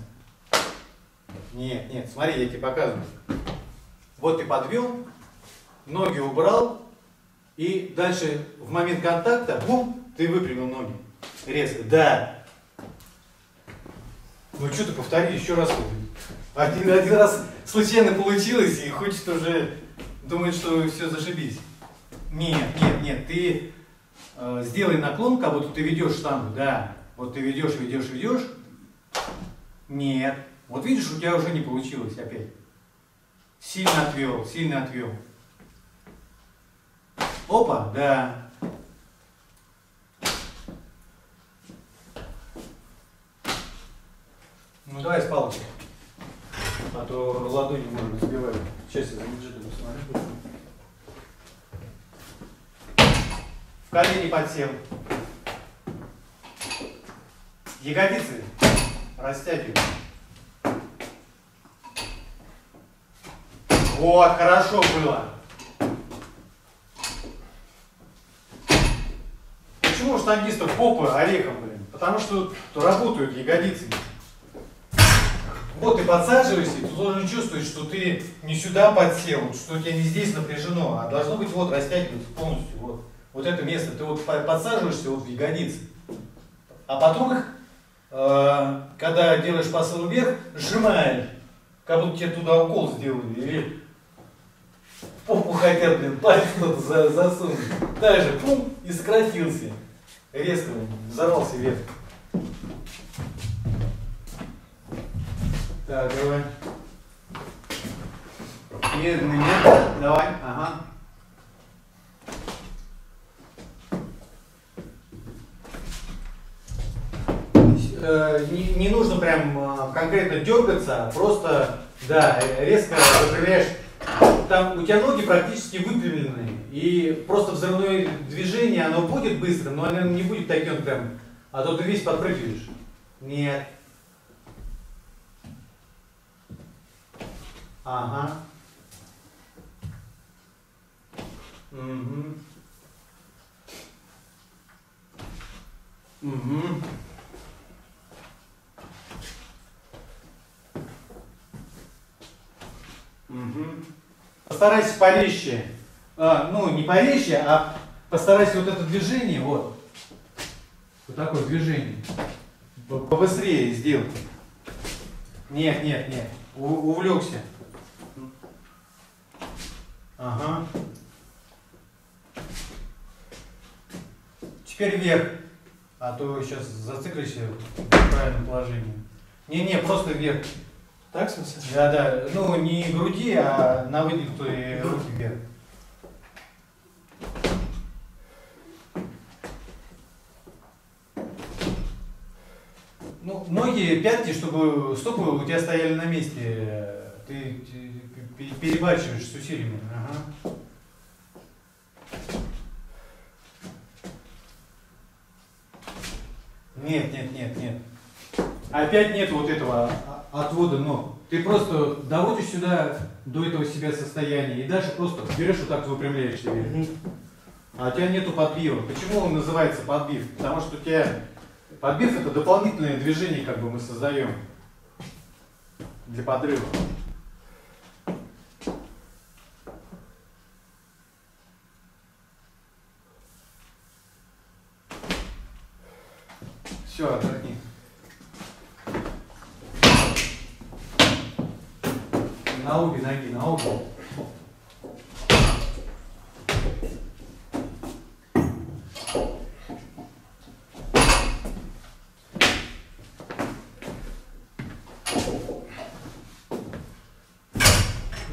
Нет, смотри, я тебе показываю. Вот ты подвел, ноги убрал, и дальше в момент контакта, бум, ты выпрямил ноги. Резко, да. Ну что ты, повтори еще раз. Один раз случайно получилось, и хочет уже думать, что все зашибись. Нет, ты сделай наклон, как будто ты ведешь штангу, да. Вот ты ведешь. Нет. Вот видишь, у тебя уже не получилось опять. Сильно отвел. Опа, да. Ну давай с палочкой. А то ладони, может быть, сбивают. Сейчас я за бюджетом посмотрю. В колени подсел. Ягодицы растягивай. Вот, хорошо было. Почему у штангистов попы орехом, блин? Потому что работают ягодицами. Вот ты подсаживаешься, ты должен чувствовать, что ты не сюда подсел, что у тебя не здесь напряжено, а должно быть вот растягиваться полностью. Вот это место. Ты вот подсаживаешься вот в ягодицы. А потом их, когда делаешь посыл вверх, сжимаешь. Как будто тебе туда укол сделали. Или попу хотят, блин, палец кто-то засунуть. Также, пум, и сократился. Резко взорвался вверх. Так, давай. Медленно. Давай, ага. Не нужно прям конкретно дергаться, просто, да, резко выпрямляешь. Там у тебя ноги практически выпрямлены, и просто взрывное движение, оно будет быстро, но оно не будет таким прям, а то ты весь подпрыгиваешь. Нет. Ага. Угу. Постарайся порезче, ну не порезче, а постарайся вот это движение, вот такое движение, побыстрее сделать. Нет, увлекся. Ага. Теперь вверх, а то сейчас зациклишься в правильном положении. Не, просто вверх. Так, в смысле? Да, ну не груди, а на выдвинутые руки вверх. Ну, ноги, пятки, чтобы стопы у тебя стояли на месте. Ты перебарщиваешь с усилиями. Ага. Нет. Опять нет вот этого отвода ног. Ты просто доводишь сюда до этого себя состояния и дальше просто берешь вот так выпрямляешь себе. А у тебя нету подбива. Почему он называется подбив? Потому что у тебя подбив — это дополнительное движение, как бы мы создаем для подрыва. Все, отдохни. На обе ноги, на обе.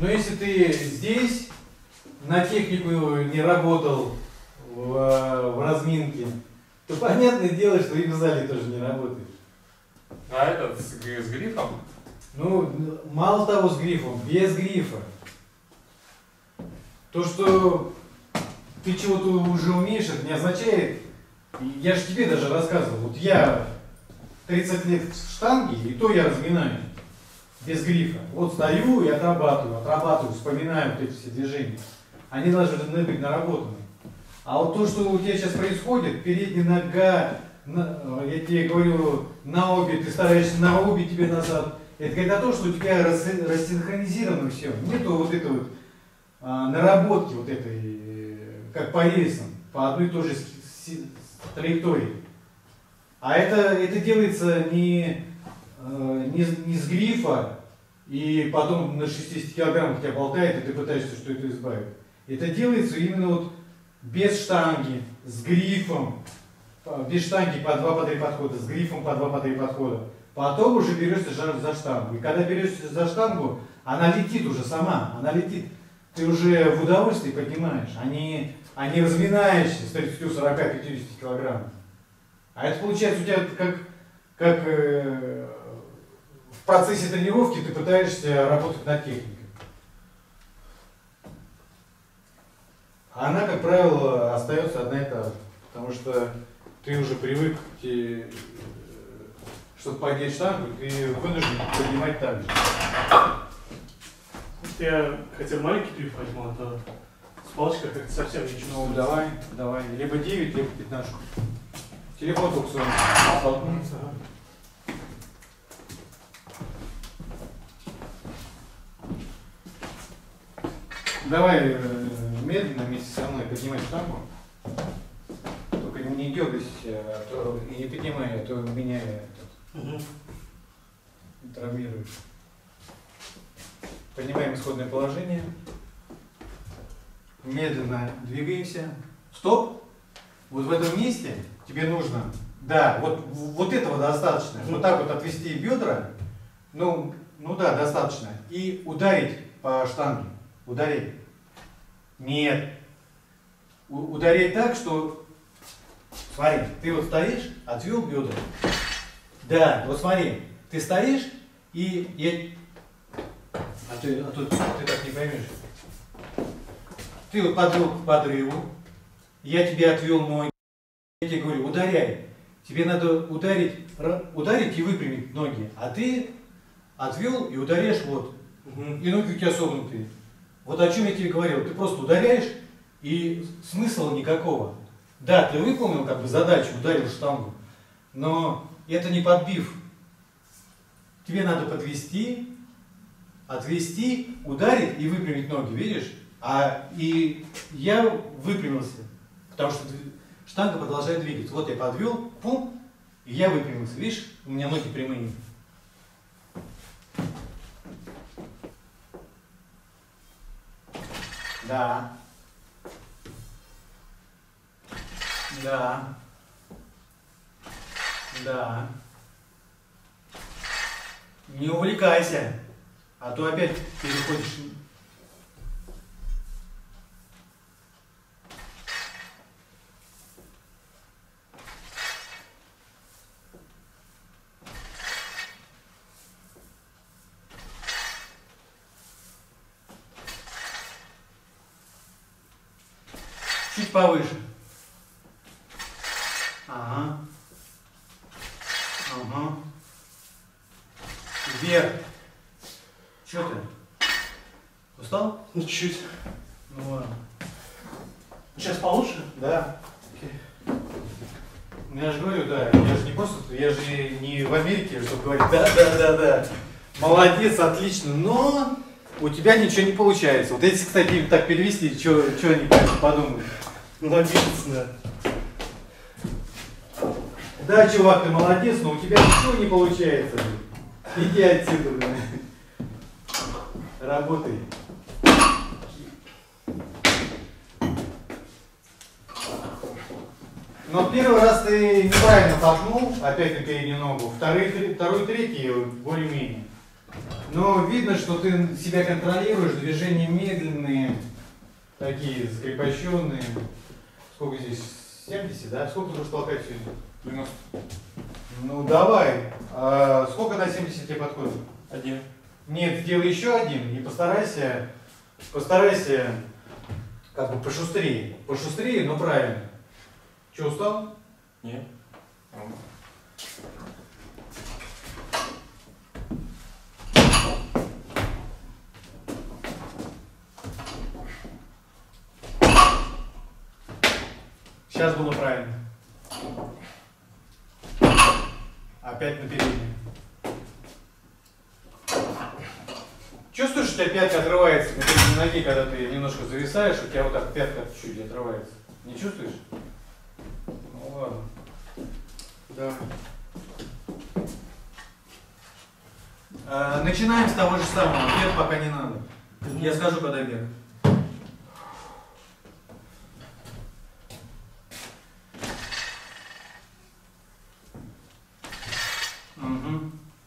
Но если ты здесь на технику не работал в разминке, то понятное дело, что и в зале тоже не работаешь. А этот с грифом? Ну, мало того с грифом, без грифа. То, что ты чего-то уже умеешь, это не означает... Я же тебе даже рассказывал. Вот я 30 лет в штанге, и то я разминаю. Без грифа. Вот стою и отрабатываю, вспоминаю вот эти все движения. Они должны быть наработаны. А вот то, что у тебя сейчас происходит, передняя нога, я тебе говорю, на обе, ты стараешься на обе тебе назад. Это говорит о том, что у тебя рассинхронизировано все. Нету вот этой вот наработки вот этой, как по рельсам, по одной и той же траектории. А это делается не с грифа, и потом на 60 килограммах тебя болтает, и ты пытаешься что-то избавить. Это делается именно вот без штанги, с грифом, без штанги по 2-3 подхода, с грифом по 2-3 подхода. Потом уже берешься за штангу. И когда берешься за штангу, она летит уже сама, она летит. Ты уже в удовольствии поднимаешь, а не разминаешься с 30-40-50 килограммов. А это получается у тебя как в процессе тренировки ты пытаешься работать над техникой. А она, как правило, остается одна и та же. Потому что ты уже привык, чтобы поднять штангу, ты вынужден поднимать так же. Я хотел маленький трюк возьму, а то с палочкой как-то совсем не чувствую. Ну, давай. Либо 9, либо 15. Телефон только свой. Столкнуться. Давай медленно вместе со мной поднимай штангу. Только не дергайся, и не поднимай, а то меня травмируешь. Поднимаем исходное положение. Медленно двигаемся. Стоп! Вот в этом месте тебе нужно, да, вот этого достаточно. Вот так вот отвести бедра, ну да, достаточно. И ударить по штанге. Ударить. Нет. Ударить так, что, смотри, ты вот стоишь, отвел бедра. Да, вот смотри, ты стоишь, и А ты так не поймешь. Ты вот подвел к подрыву, я тебе отвел ноги, я тебе говорю, ударяй. Тебе надо ударить и выпрямить ноги, а ты отвел и ударяешь вот. И ноги у тебя согнутые. Вот о чем я тебе говорил, ты просто ударяешь, и смысла никакого. Да, ты выполнил как бы задачу, ударил штангу, но это не подбив. Тебе надо подвести, отвести, ударить и выпрямить ноги, видишь? И я выпрямился, потому что штанга продолжает двигаться. Вот я подвел, пум, и я выпрямился. Видишь, у меня ноги прямые. Да. Да. Да. Не увлекайся, а то опять переходишь. Чуть повыше. Ага. Ага. Вверх. Че ты? Устал? Ну, чуть-чуть. Ну ладно. Сейчас получше? Да. Я же говорю, да, я же не просто, я же не в Америке, чтобы говорить, да, молодец, отлично, но у тебя ничего не получается. Вот если, кстати, так перевести, что они подумают? Молодец, да. Да, чувак, ты молодец, но у тебя ничего не получается. Иди отсюда, блин. Работай. Но первый раз ты неправильно толкнул, опять на переднюю ногу, второй, третий более-менее. Но видно, что ты себя контролируешь, движения медленные, такие скрепощенные. Сколько здесь? 70, да? Сколько ты будешь толкать сегодня? 90. Ну давай. А сколько на 70 тебе подходит? 1. Нет, сделай еще один и постарайся как бы пошустрее. Пошустрее, но правильно. Че, устал? Нет. Сейчас было правильно. Опять на переднюю. Чувствуешь, что у тебя пятка отрывается на передней ноге, когда ты немножко зависаешь, у тебя вот так пятка чуть-чуть отрывается. Не чувствуешь? Ну ладно. Да. Начинаем с того же самого. Бег пока не надо. Я скажу, когда бег. Угу.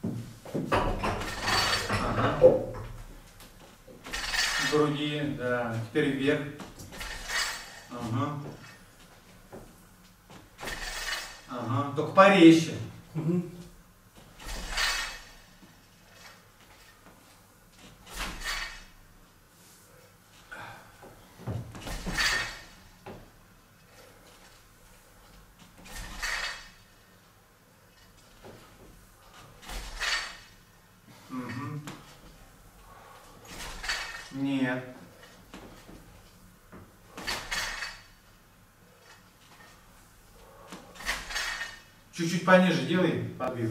Ага. Груди, да. Теперь вверх. Ага. Ага. Только порезче. Угу. Нет. Чуть-чуть пониже делай подбив.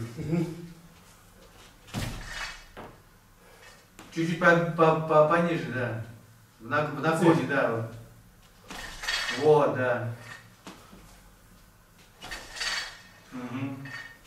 Чуть-чуть пониже, да. В наклоне, да. Вот. Вот, да. Угу.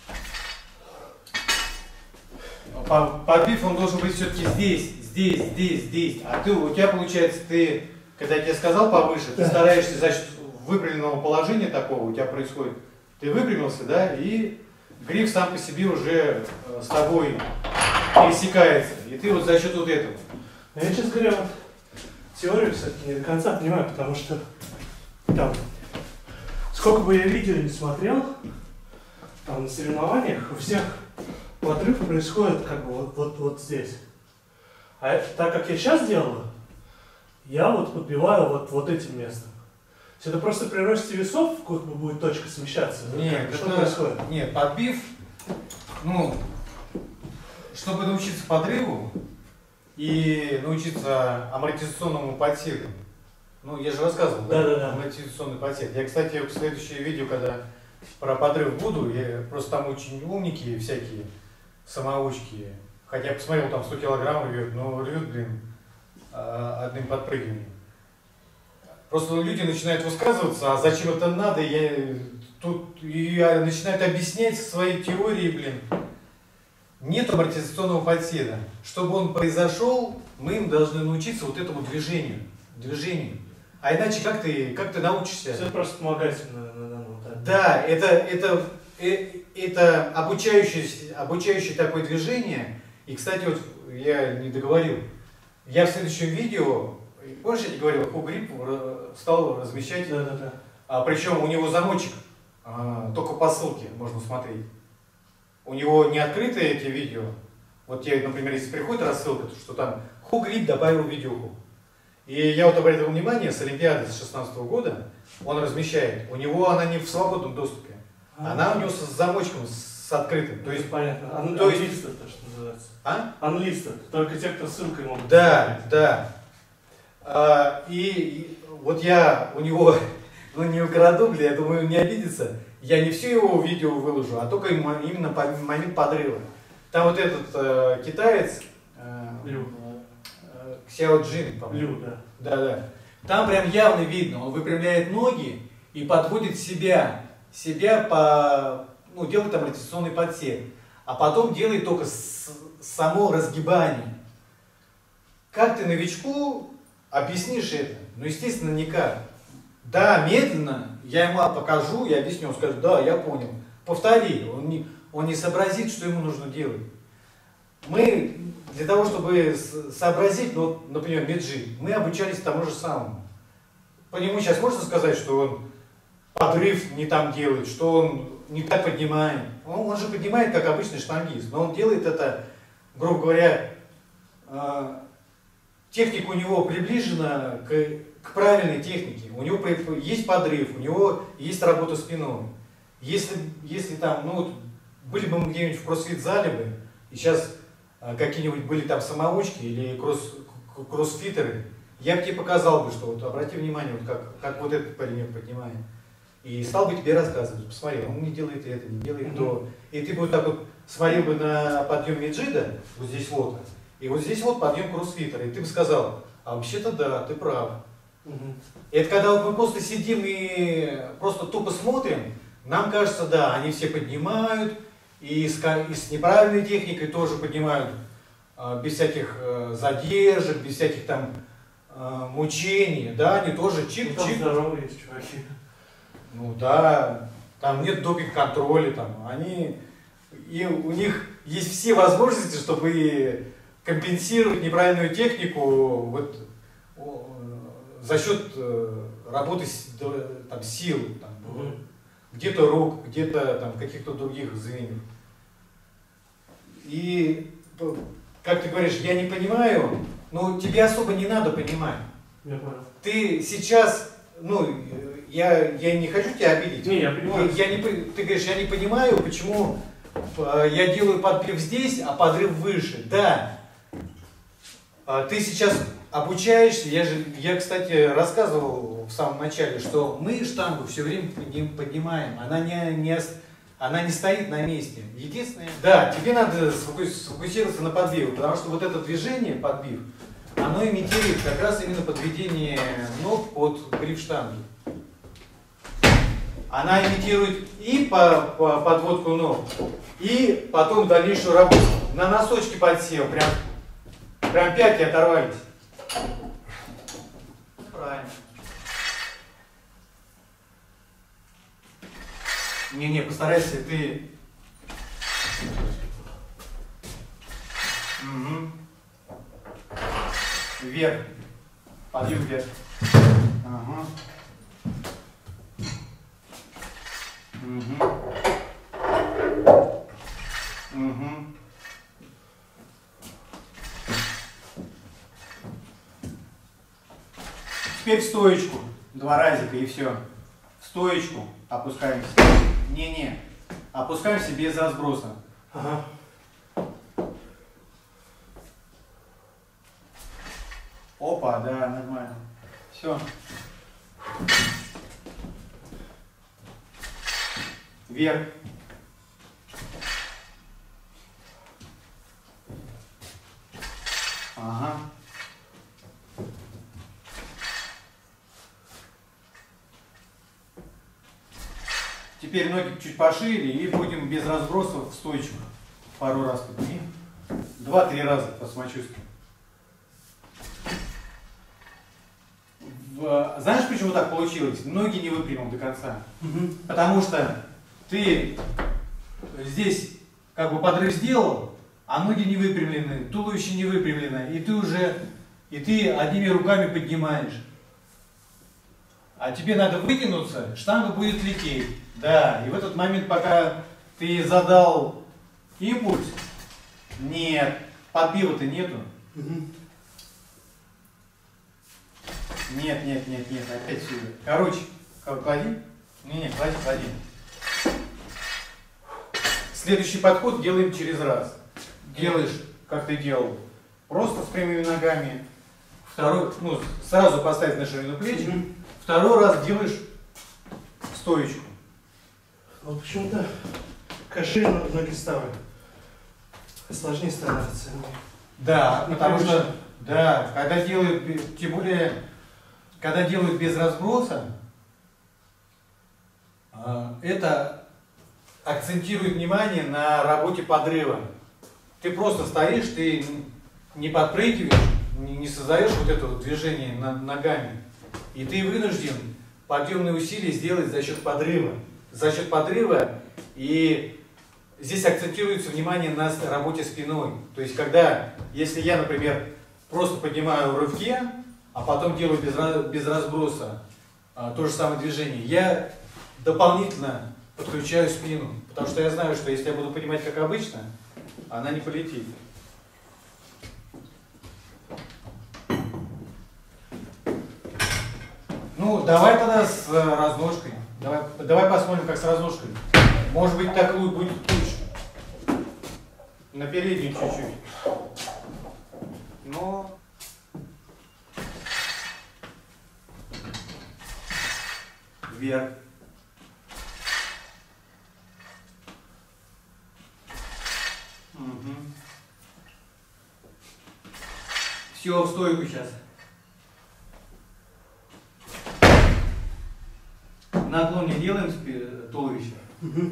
Подбив он должен быть все-таки здесь. А у тебя получается, когда я тебе сказал повыше, ты стараешься за счет выпрямленного положения такого, у тебя происходит, ты выпрямился, да, и гриф сам по себе уже с тобой пересекается. И ты вот за счет вот этого. Я, честно говоря, вот теорию, кстати, не до конца понимаю, потому что там, сколько бы я видео не смотрел, там на соревнованиях у всех подрыв происходит как бы вот здесь. А это, так как я сейчас делаю, я вот подбиваю вот этим местом. Если это просто при росте весов как бы будет точка смещаться. Нет, что происходит? Нет, подбив, ну, чтобы научиться подрыву и научиться амортизационному подсеку. Ну, я же рассказывал, да? Амортизационный подсек. Я, кстати, в следующее видео, когда про подрыв буду, просто там очень умники всякие, самоучки. Хотя я посмотрел, там 100 килограмм рвет, но рвет, блин, одним подпрыгиванием. Просто люди начинают высказываться, а зачем это надо, начинают объяснять свои теории, блин. Нет амортизационного подседа. Чтобы он произошел, мы им должны научиться вот этому движению. А иначе как ты научишься? Все просто вспомогательно. Да, это обучающее такое движение. И, кстати, вот я не договорил. Я в следующем видео, помнишь, я тебе говорил, Хугрип стал размещать. Да. Причем у него замочек, только по ссылке можно смотреть. У него не открытые эти видео. Вот тебе, например, если приходит рассылка, то что там Хугрип добавил видеоху. И я вот обратил внимание, с Олимпиады с 2016 года он размещает. У него она не в свободном доступе. Она у него с замочком, с открытым. То есть, понятно. То есть, Unlisted, то, что называется. Unlisted. Только те, кто ссылкой могут. Да. И вот я у него, не украду, я думаю, не обидится. Я не все его видео выложу, а только именно по момент подрыва. Там вот этот китаец, Ксяо Джин, по-моему. Да. Там прям явно видно, он выпрямляет ноги и подводит себя делает амортизационный подсек, а потом делает только само разгибание. Как ты новичку объяснишь это? Ну, естественно, никак. Да, медленно, я ему покажу, я объясню, он скажет, да, я понял. Повтори, он не сообразит, что ему нужно делать. мы для того, чтобы сообразить, ну, например, Меджи, мы обучались тому же самому. По нему сейчас можно сказать, что он подрыв не там делает, что он не так поднимает. Он же поднимает, как обычный штангист, но он делает это, грубо говоря, техника у него приближена к правильной технике. У него есть подрыв, у него есть работа спиной. Если там, ну, были бы мы где-нибудь в кроссфит-зале бы, и сейчас какие-нибудь были там самоучки или кроссфитеры, я бы тебе показал бы, что вот обрати внимание, вот как вот этот парень поднимает. И стал бы тебе рассказывать, посмотри, он не делает это, не делает то. И ты бы вот так вот смотрел бы на подъем Меджида, вот здесь вот, и вот здесь вот подъем кроссфитера, и ты бы сказал, а вообще-то да, ты прав. Это когда вот мы просто сидим и просто тупо смотрим, нам кажется, да, они все поднимают, и с неправильной техникой тоже поднимают, без всяких задержек, без всяких там мучений, да, они тоже чик-чик. Там здоровые есть чуваки. Ну да, там нет допинг-контроля, там, и у них есть все возможности, чтобы компенсировать неправильную технику вот, за счет работы там, сил, там, где-то рук, где-то там каких-то других звеньев. И, как ты говоришь, я не понимаю, но тебе особо не надо понимать. Я понял. Ты сейчас, ну, я не хочу тебя обидеть. Не, я понимаю. Ты говоришь, я не понимаю, почему я делаю подбив здесь, а подрыв выше. Да, ты сейчас обучаешься, я, кстати, рассказывал в самом начале, что мы штангу все время поднимаем, она не стоит на месте. Единственное, да, тебе надо сфокусироваться на подбиве, потому что вот это движение, подбив, оно имитирует как раз именно подведение ног под гриф штанги. Она имитирует и подводку ног, и потом дальнейшую работу. На носочки подсел, прям пятки оторвались. Правильно. Не, постарайся ты. Угу. Вверх. Подъем вверх. Ага. Угу. Угу. Теперь в стоечку. 2 разика и все. В стоечку опускаемся. Не. Опускаемся без разброса. Ага. Опа, да, нормально. Все. Вверх. Ага. Теперь ноги чуть пошире и будем без разбросов в стойчик. Пару раз подними. 2-3 раза по самочувствию. Знаешь, почему так получилось? Ноги не выпрямил до конца. Потому что ты здесь как бы подрыв сделал, а ноги не выпрямлены, туловище не выпрямлено, и ты одними руками поднимаешь. А тебе надо вытянуться, штанга будет лететь. Да, и в этот момент, пока ты задал импульс, нет, подбива-то нету. Нет, опять сюда. Короче, клади. Не, клади. Следующий подход делаем через раз. Делаешь, как ты делал, просто с прямыми ногами. Второй, сразу поставить на ширину плеч. Второй раз делаешь стоечку. Вот почему-то каши ноги ставят. Сложнее становится. Да, потому что, да, когда делают, тем более, когда делают без разброса, это акцентирует внимание на работе подрыва. Ты просто стоишь, ты не подпрыгиваешь, не создаешь вот это вот движение ногами. И ты вынужден подъемные усилия сделать за счет подрыва. За счет подрыва и здесь акцентируется внимание на работе спиной. То есть, когда, если я, например, просто поднимаю в рывке, а потом делаю без разброса то же самое движение, я дополнительно подключаю спину. Потому что я знаю, что если я буду поднимать как обычно, она не полетит. Ну, давай тогда с разножкой. Давай посмотрим, как с разножкой. Может быть, так будет лучше. На переднюю чуть-чуть. Но... Вверх. Угу. Все, в стойку сейчас. Наклон не делаем туловище. Угу.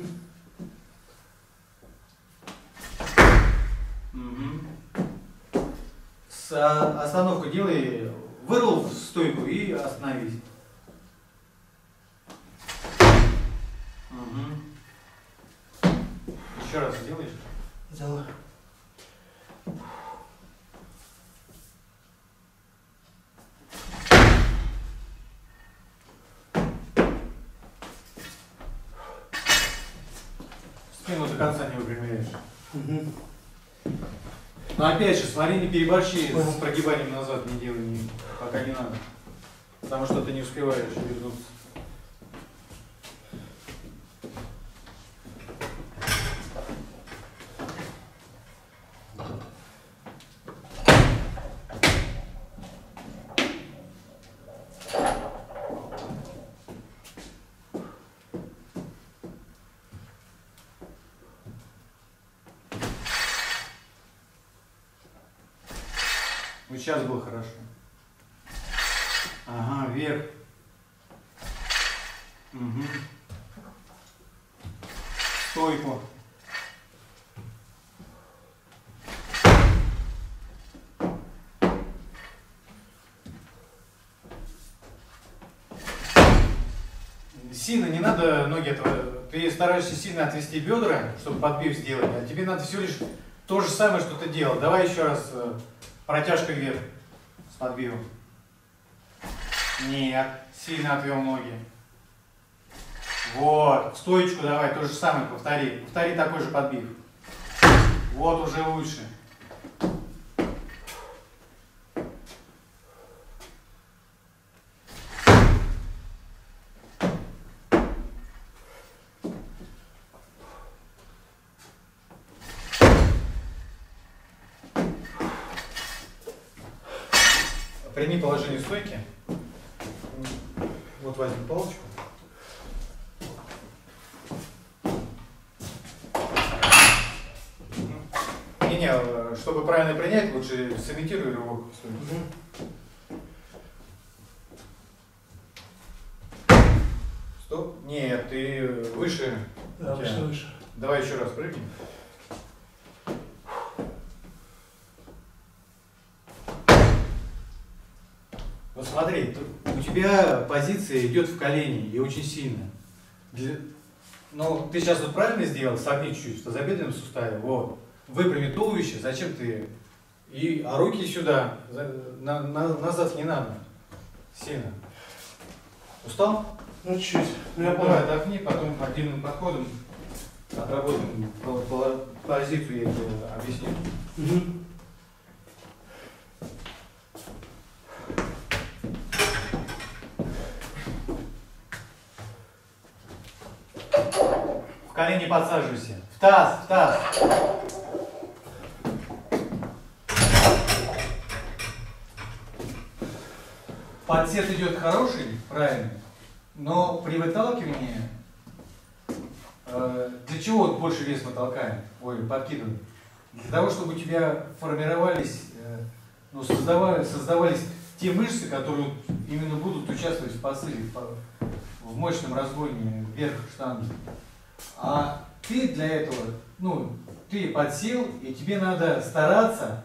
Остановку делай, вырвал в стойку и остановись. Угу. Еще раз сделаешь? Делаю. Спину до конца не выпрямляешь. Угу. Но опять же, смотри, не переборщи с прогибанием назад, не делай, пока не надо. Потому что ты не успеваешь вернуться. Вот сейчас было хорошо. Ага, вверх. Угу. Стойку. Сильно не надо ноги этого. Ты стараешься сильно отвести бедра, чтобы подбив сделать, а тебе надо всего лишь то же самое, что ты делал. Давай еще раз. Протяжка вверх с подбивом. Нет, сильно отвел ноги. Вот, стоечку давай, то же самое повтори. Повтори такой же подбив. Вот уже лучше. Прими положение стойки. Вот возьми палочку. Не, чтобы правильно принять, лучше сымитируй рывок. Стоп. Нет, ты выше. Да, выше. Давай еще раз прыгни. Вот смотри, у тебя позиция идет в колени и очень сильно. Ну, ты сейчас вот правильно сделал, согни чуть-чуть в тазобедренном суставе, вот. Выпрями туловище, зачем ты? А руки сюда, назад не надо. Сильно. Устал? Ну, чуть. Давай отдохни, потом отдельным подходом отработаем позицию, я тебе объясню. Угу. В колени подсаживайся. В таз, в таз. Подсет идет хороший, правильно, но при выталкивании для чего больше вес мы толкаем, подкидываем? Для того, чтобы у тебя формировались, создавались те мышцы, которые именно будут участвовать в посыле, в мощном разгоне вверх штанги. А ты для этого, ты подсел, и тебе надо стараться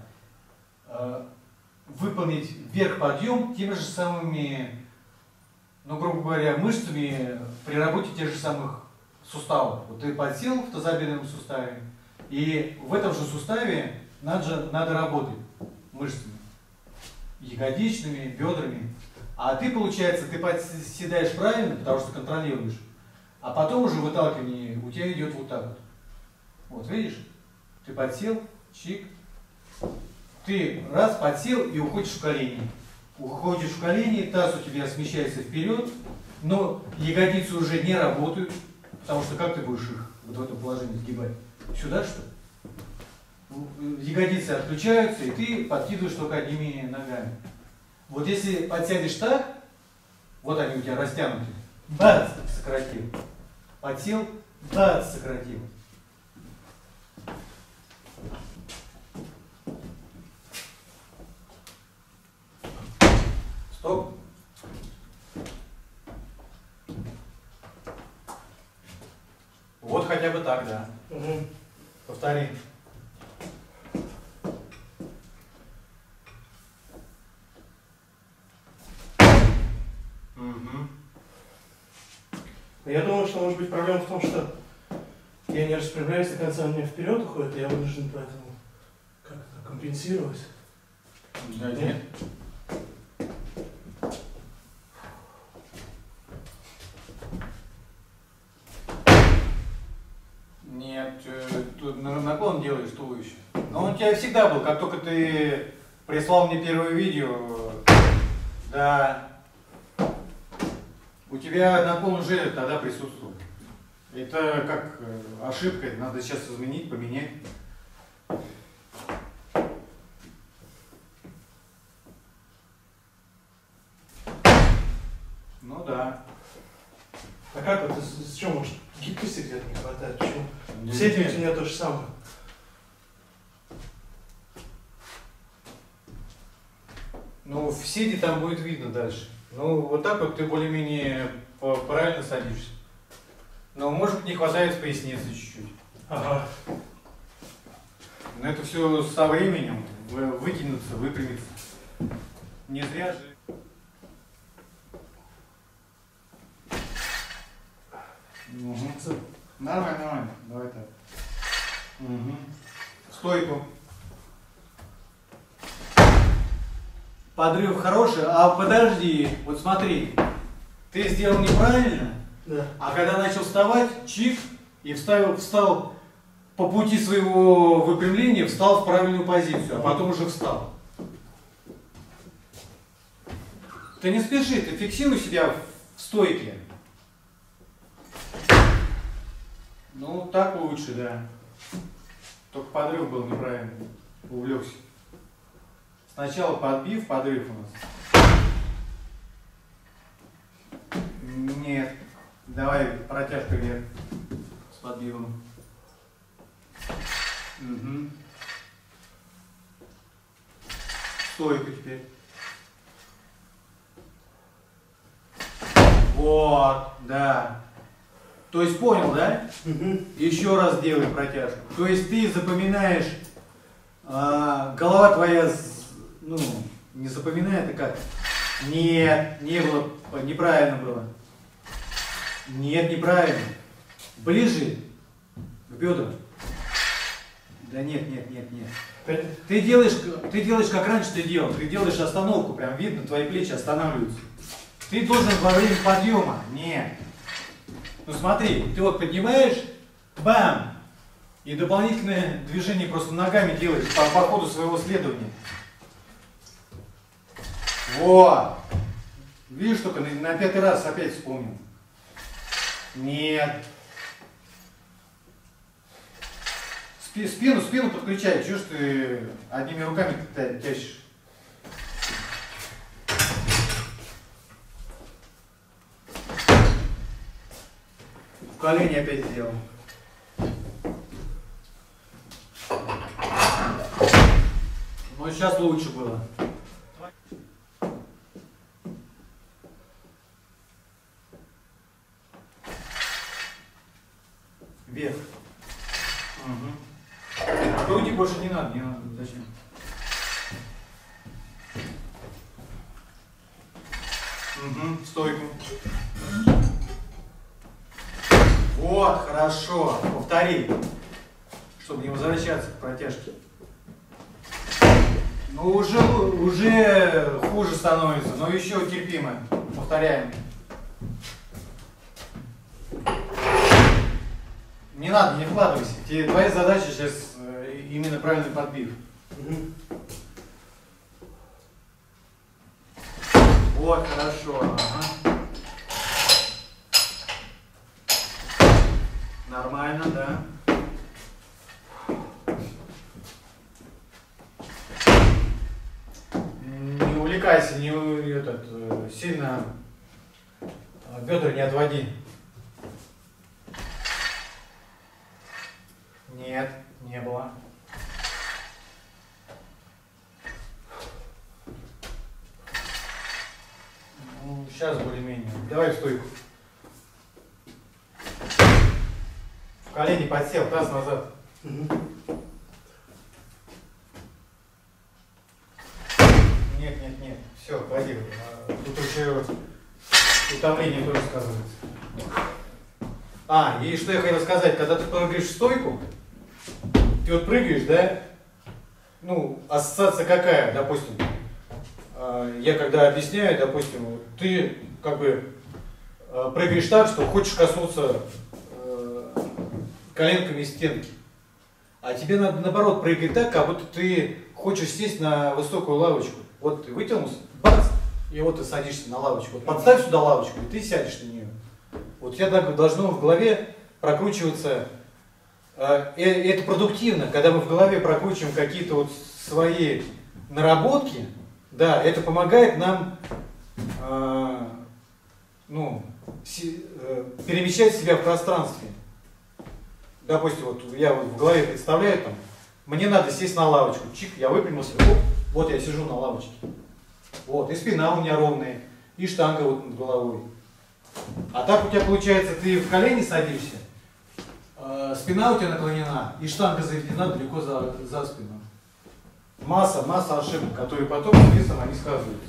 выполнить вверх подъем теми же самыми, грубо говоря, мышцами при работе тех же самых суставов. Вот ты подсел в тазобедренном суставе, и в этом же суставе надо работать мышцами, ягодичными, бедрами. А ты, получается, ты подседаешь правильно, потому что контролируешь, а потом уже выталкивание у тебя идет вот так вот. Вот, видишь? Ты подсел, чик. Ты раз подсел и уходишь в колени. Уходишь в колени, таз у тебя смещается вперед, но ягодицы уже не работают, потому что как ты будешь их вот в этом положении сгибать? Сюда, что ли? Ягодицы отключаются, и ты подкидываешь только одними ногами. Вот если подсядешь так, вот они у тебя растянуты, бац, сократил. Подсел, бац, сократил. Стоп. Вот хотя бы так, да. Угу. Повтори. Угу. Я думаю, что может быть проблема в том, что я не распрямляюсь до конца, у меня вперед уходит, и я вынужден поэтому как-то компенсировать. Да, нет. Нет, тут наклон делаешь туловище. Но он у тебя всегда был, как только ты прислал мне первое видео, да, у тебя наклон уже тогда присутствовал. Это как ошибка, это надо сейчас изменить, поменять. Ну да. А как вот, с чем, может, гибкости где-то не хватает? Почему? Все эти у меня то же самое. Ну, в сети там будет видно дальше. Ну, вот так вот ты более-менее правильно садишься. Но, может быть, не хватает в пояснице чуть-чуть. Ага. Но это все со временем вытянуться, выпрямиться. Не зря же. Угу. Нормально, нормально. Давай так. Угу. Стойку. Подрыв хороший, а подожди, вот смотри, ты сделал неправильно, Да. а когда начал вставать, чик, и встал по пути своего выпрямления, встал в правильную позицию, а потом уже встал. Ты не спеши, ты фиксируй себя в стойке. Ну, так лучше, да. Только подрыв был неправильный, увлекся. Сначала подбив, подрыв у нас. Нет. Давай протяжка вверх с подбивом. Угу. Стойку теперь. Вот, да. То есть понял, да? Угу. Еще раз делай протяжку. То есть ты запоминаешь, голова твоя, ну, не запоминает, а как? Нет, не было, неправильно было. Нет, неправильно. Ближе к бедрам. Да нет, нет, нет, нет. Ты делаешь как раньше ты делал. Ты делаешь остановку, прям видно, твои плечи останавливаются. Ты должен во время подъема. Нет. Ну смотри, ты вот поднимаешь, бам! И дополнительное движение просто ногами делаешь по ходу своего следования. Вот. Видишь, только на пятый раз опять вспомнил. Нет. Спину подключай. Чего ж ты одними руками тащишь? В колени опять сделал. Но сейчас лучше было. Вверх. Угу. Груди больше не надо, не надо. Зачем? Угу. Стойку. Вот, хорошо. Повтори, чтобы не возвращаться к протяжке. Ну, уже хуже становится, но еще терпимо. Повторяем. Не надо, не вкладывайся. Твоя задача сейчас именно правильный подбив. Вот, хорошо. Ага. Нормально, да. Не увлекайся, сильно бедра не отводи. Нет, не было. Ну, сейчас более-менее. Давай в стойку. В колени подсел, таз назад. Нет. Все, пойди. Тут еще утомление тоже сказывается. И что я хотел сказать, когда ты прыгаешь в стойку, ты вот прыгаешь, да? Ну, ассоциация какая, допустим, я когда объясняю, допустим, ты как бы прыгаешь так, что хочешь коснуться коленками стенки. А тебе надо наоборот прыгать так, как будто ты хочешь сесть на высокую лавочку. Вот ты вытянулся, бац, и вот ты садишься на лавочку. Вот подставь сюда лавочку, и ты сядешь на нее. Вот у тебя так должно в голове прокручиваться. Это продуктивно, когда мы в голове прокручиваем какие-то вот свои наработки, да, это помогает нам перемещать себя в пространстве. Допустим, вот я в голове представляю, там, мне надо сесть на лавочку, чик, я выпрямился, оп, вот я сижу на лавочке. Вот, и спина у меня ровная, и штанга вот над головой. А так у тебя получается, ты в колени садишься, спина у тебя наклонена, и штанга заведена далеко за спину. Масса ошибок, которые потом с весом они сказываются.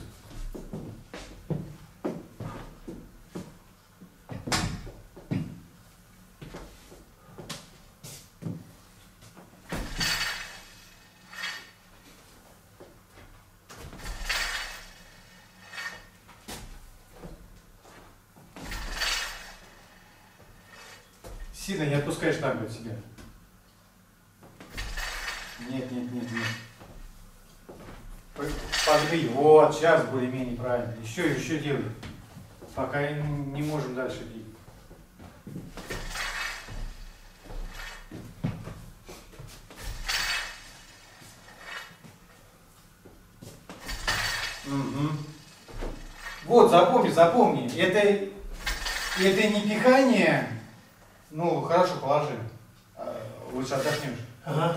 Сильно не отпускай штангу от себя. Нет. Подбей. Вот, сейчас более-менее правильно. Еще делай. Пока не можем дальше бить. Угу. Вот, запомни. Это не пихание. Ну, хорошо, положи. Лучше отдохнешь. Ага.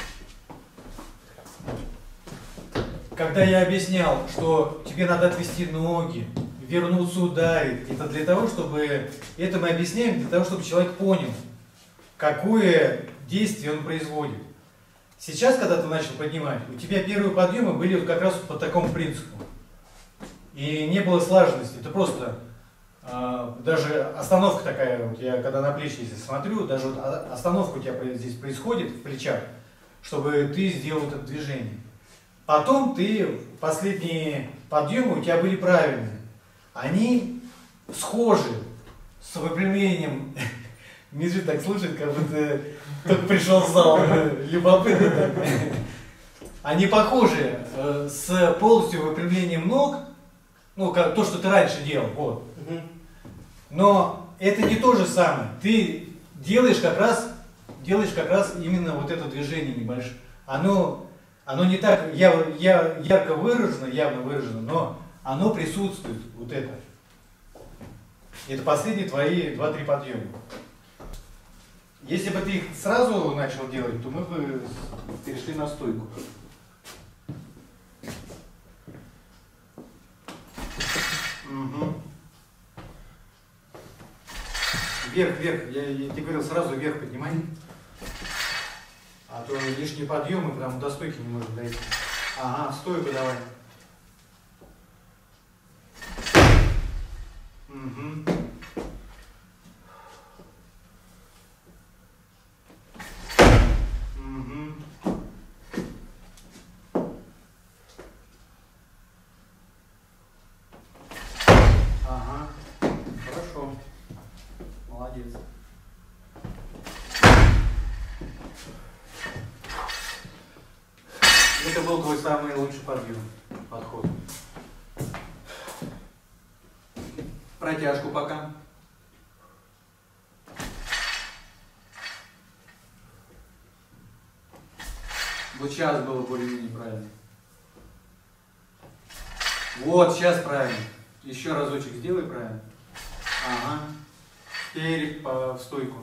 Когда я объяснял, что тебе надо отвести ноги, вернуться, ударить, это для того, чтобы... Это мы объясняем для того, чтобы человек понял, какое действие он производит. Сейчас, когда ты начал поднимать, у тебя первые подъемы были вот как раз по такому принципу. И не было слаженности. Это просто... даже остановка такая, вот я когда на плечи здесь смотрю, даже вот остановка у тебя здесь происходит в плечах, чтобы ты сделал это движение. Потом последние подъемы у тебя были правильные. Они схожи с выпрямлением. Миша так слушает, как будто только пришел в зал. Любопытно. Они похожи с полностью выпрямлением ног, ну, как то, что ты раньше делал. Вот. Но это не то же самое. Ты делаешь как раз именно вот это движение небольшое. Оно не так ярко выражено, явно выражено, но оно присутствует, вот это. Это последние твои 2-3 подъема. Если бы ты их сразу начал делать, то мы бы перешли на стойку. Угу. Вверх. Я тебе говорил, сразу вверх поднимай. А то лишние подъемы прям до стойки не можем дойти. Ага, стойку давай. Угу. Молодец. Это был твой самый лучший подход. Протяжку пока. Вот сейчас было более-менее правильно. Вот, сейчас правильно. Еще разочек сделай правильно. Ага. Теперь в стойку.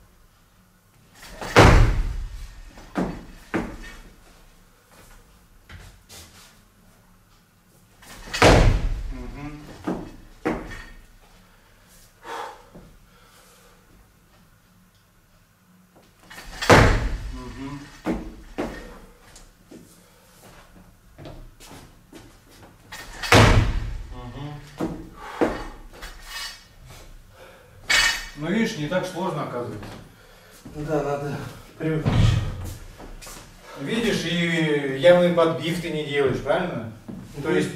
Ну видишь, не так сложно оказывается. Да, надо привыкнуть. Видишь, и явный подбив ты не делаешь, правильно? То есть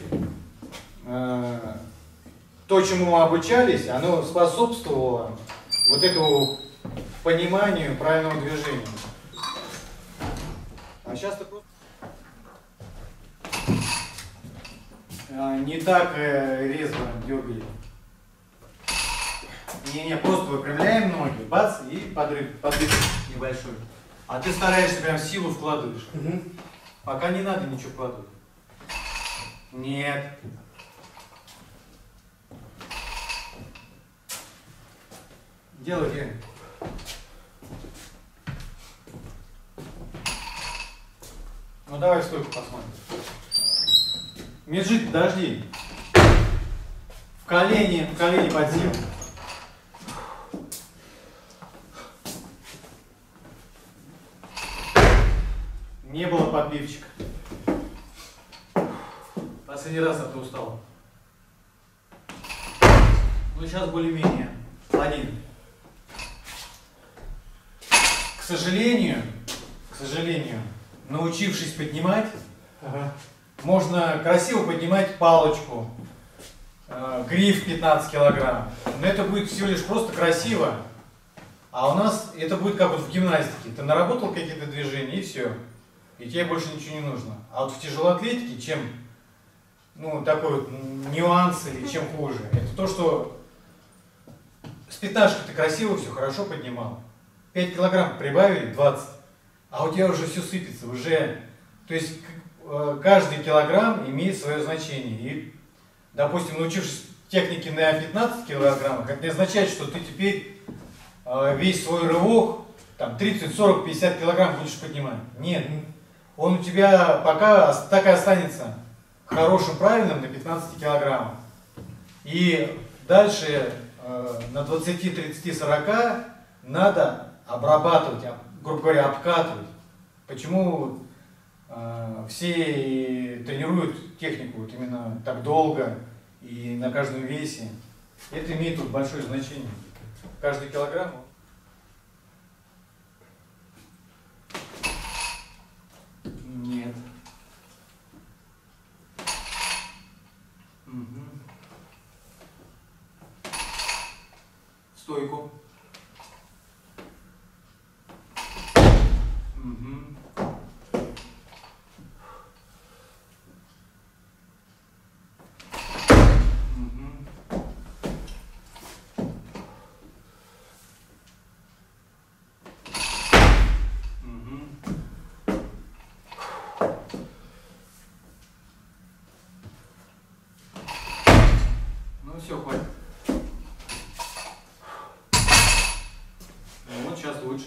то, чему мы обучались, оно способствовало вот этому пониманию правильного движения. А сейчас ты просто не так резко дергай. Не, просто выпрямляем ноги, бац, и подбив небольшой. А ты стараешься прям силу вкладываешь. Пока не надо ничего вкладывать. Нет. Делай, Ген. Ну давай в стойку посмотрим. Меджит, подожди. В колени подсел. Не было подбивчика. Последний раз ты устал. Ну сейчас более-менее. Один. К сожалению, научившись поднимать, можно красиво поднимать палочку, гриф 15 килограмм. Но это будет всего лишь просто красиво. А у нас это будет как вот в гимнастике. Ты наработал какие-то движения и все. И тебе больше ничего не нужно. А вот в тяжелоатлетике, чем такой вот нюанс или чем хуже, это то, что с пятнашкой ты красиво все хорошо поднимал. 5 килограмм прибавили, 20. А у тебя уже все сыпется, уже. То есть каждый килограмм имеет свое значение. И, допустим, научившись технике на 15 килограммах, это не означает, что ты теперь весь свой рывок, там 30, 40, 50 килограмм будешь поднимать. Нет. Он у тебя пока так и останется хорошим, правильным на 15 килограммах. И дальше на 20, 30, 40 надо обрабатывать, грубо говоря, обкатывать. Почему все тренируют технику вот именно так долго и на каждом весе? Это имеет тут большое значение. Каждый килограмм. Нет. Стойку. Ну все, хватит. Ну вот сейчас лучше.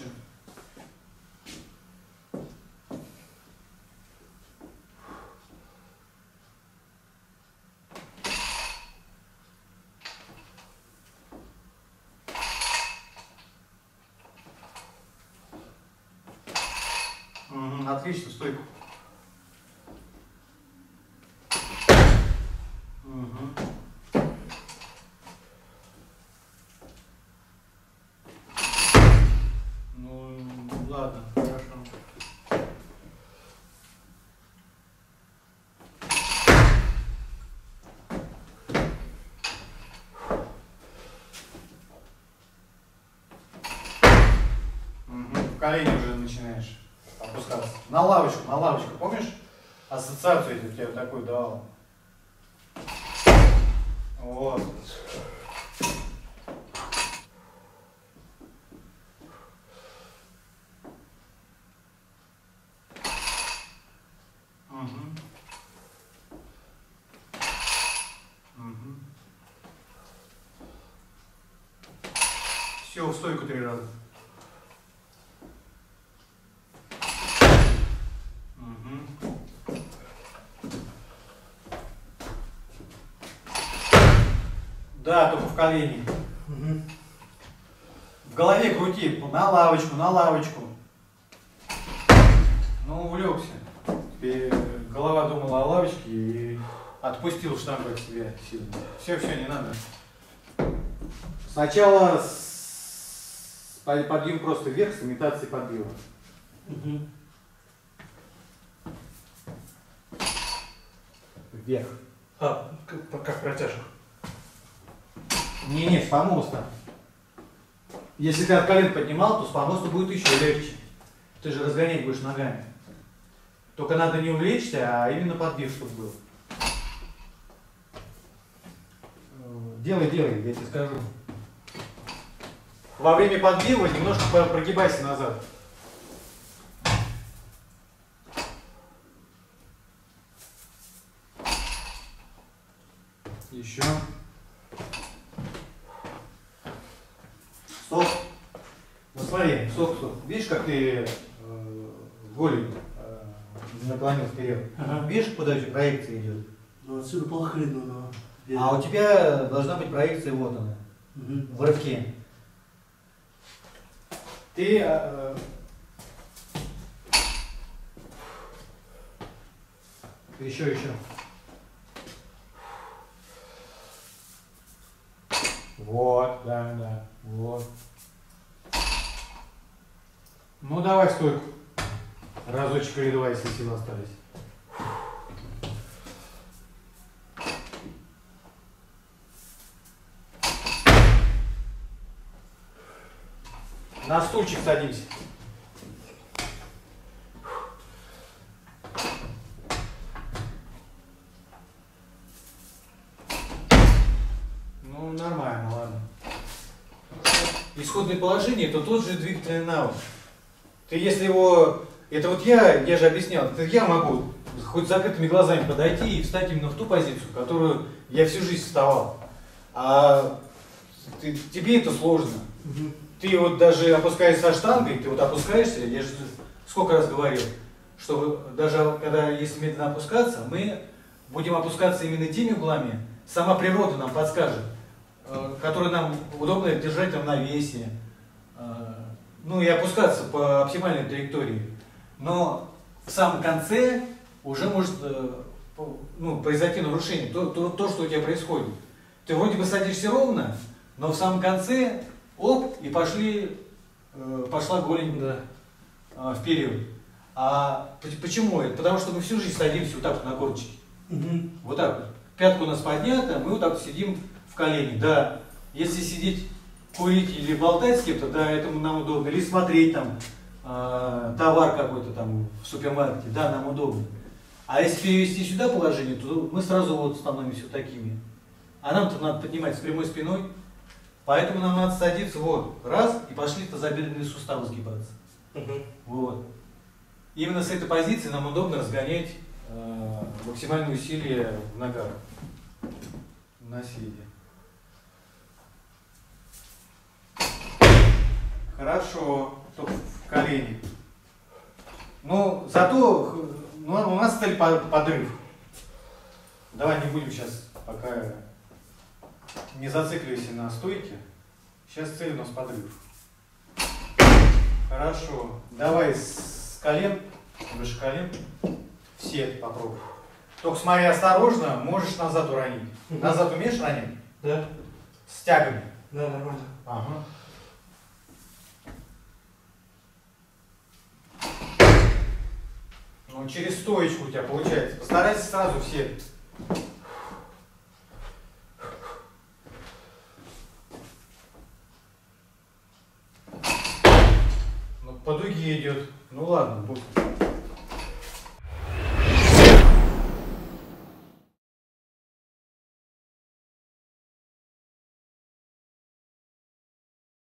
Отлично, стойку. Ну, ладно, хорошо. в колени уже начинаешь опускаться. На лавочку, помнишь? Ассоциацию я тебе такую давал. Вот. Все, в стойку 3 раза. Да, только в колени. В голове крути, на лавочку. Ну, увлекся. Теперь голова думала о лавочке и отпустил штангу от себя сильно. Все, не надо. Сначала подъем просто вверх с имитацией подъема. Вверх. Как протяжка? Не, с помоста. Если ты от колен поднимал, то с помоста будет еще легче. Ты же разгонять будешь ногами. Только надо не увлечься, а именно подбив, чтобы был. Делай, я тебе скажу. Во время подбива немножко прогибайся назад. Еще. Стоп. Вот смотри, стоп. Видишь, как ты голень наклонил вперед? Ага. Видишь, куда еще проекция идет? Ну, отсюда плохо видно, но... А у тебя должна быть проекция, вот она, в рывке. Ты еще. Вот, да, вот. Ну давай стойку. Разочек или два, если силы остались. На стульчик садимся. Ну, нормально, ладно. Исходное положение — это тот же двигательный навык. Ты если его... Это вот я же объяснял, это я могу хоть с закрытыми глазами подойти и встать именно в ту позицию, в которую я всю жизнь вставал. А тебе это сложно. Ты вот даже опускаясь со штангой, ты вот опускаешься, я же сколько раз говорил, что даже когда если медленно опускаться, мы будем опускаться именно теми углами, сама природа нам подскажет, которые нам удобно держать там на весе, ну и опускаться по оптимальной траектории. Но в самом конце уже может произойти нарушение, то, что у тебя происходит. Ты вроде бы садишься ровно, но в самом конце оп, и пошла голень вперед. А почему это? Потому что мы всю жизнь садимся вот так вот на корточки. Вот так вот. Пятка у нас поднята, мы вот так вот сидим в колени. Да, если сидеть, курить или болтать с кем-то, да, этому нам удобно. Или смотреть там товар какой-то там в супермаркете, да, нам удобно. А если перевести сюда положение, то мы сразу вот становимся вот такими. А нам-то надо поднимать с прямой спиной. Поэтому нам надо садиться вот, раз, и пошли тазобедренные суставы сгибаться. Вот. Именно с этой позиции нам удобно разгонять максимальные усилия в ногах на сидя. Хорошо, только в колени. Ну, зато у нас цель подрыв. Давай не будем сейчас пока... Не зацикливайся на стойке. Сейчас цель у нас подрыв. Хорошо. Давай с колен, выше колен. Все это попробуй. Только смотри осторожно, можешь назад уронить. Назад умеешь ронять? Да. С тягами? Да, нормально. Ага. Ну, через стоечку у тебя получается. Постарайся сразу все. по дуге идет. Ну ладно, бог.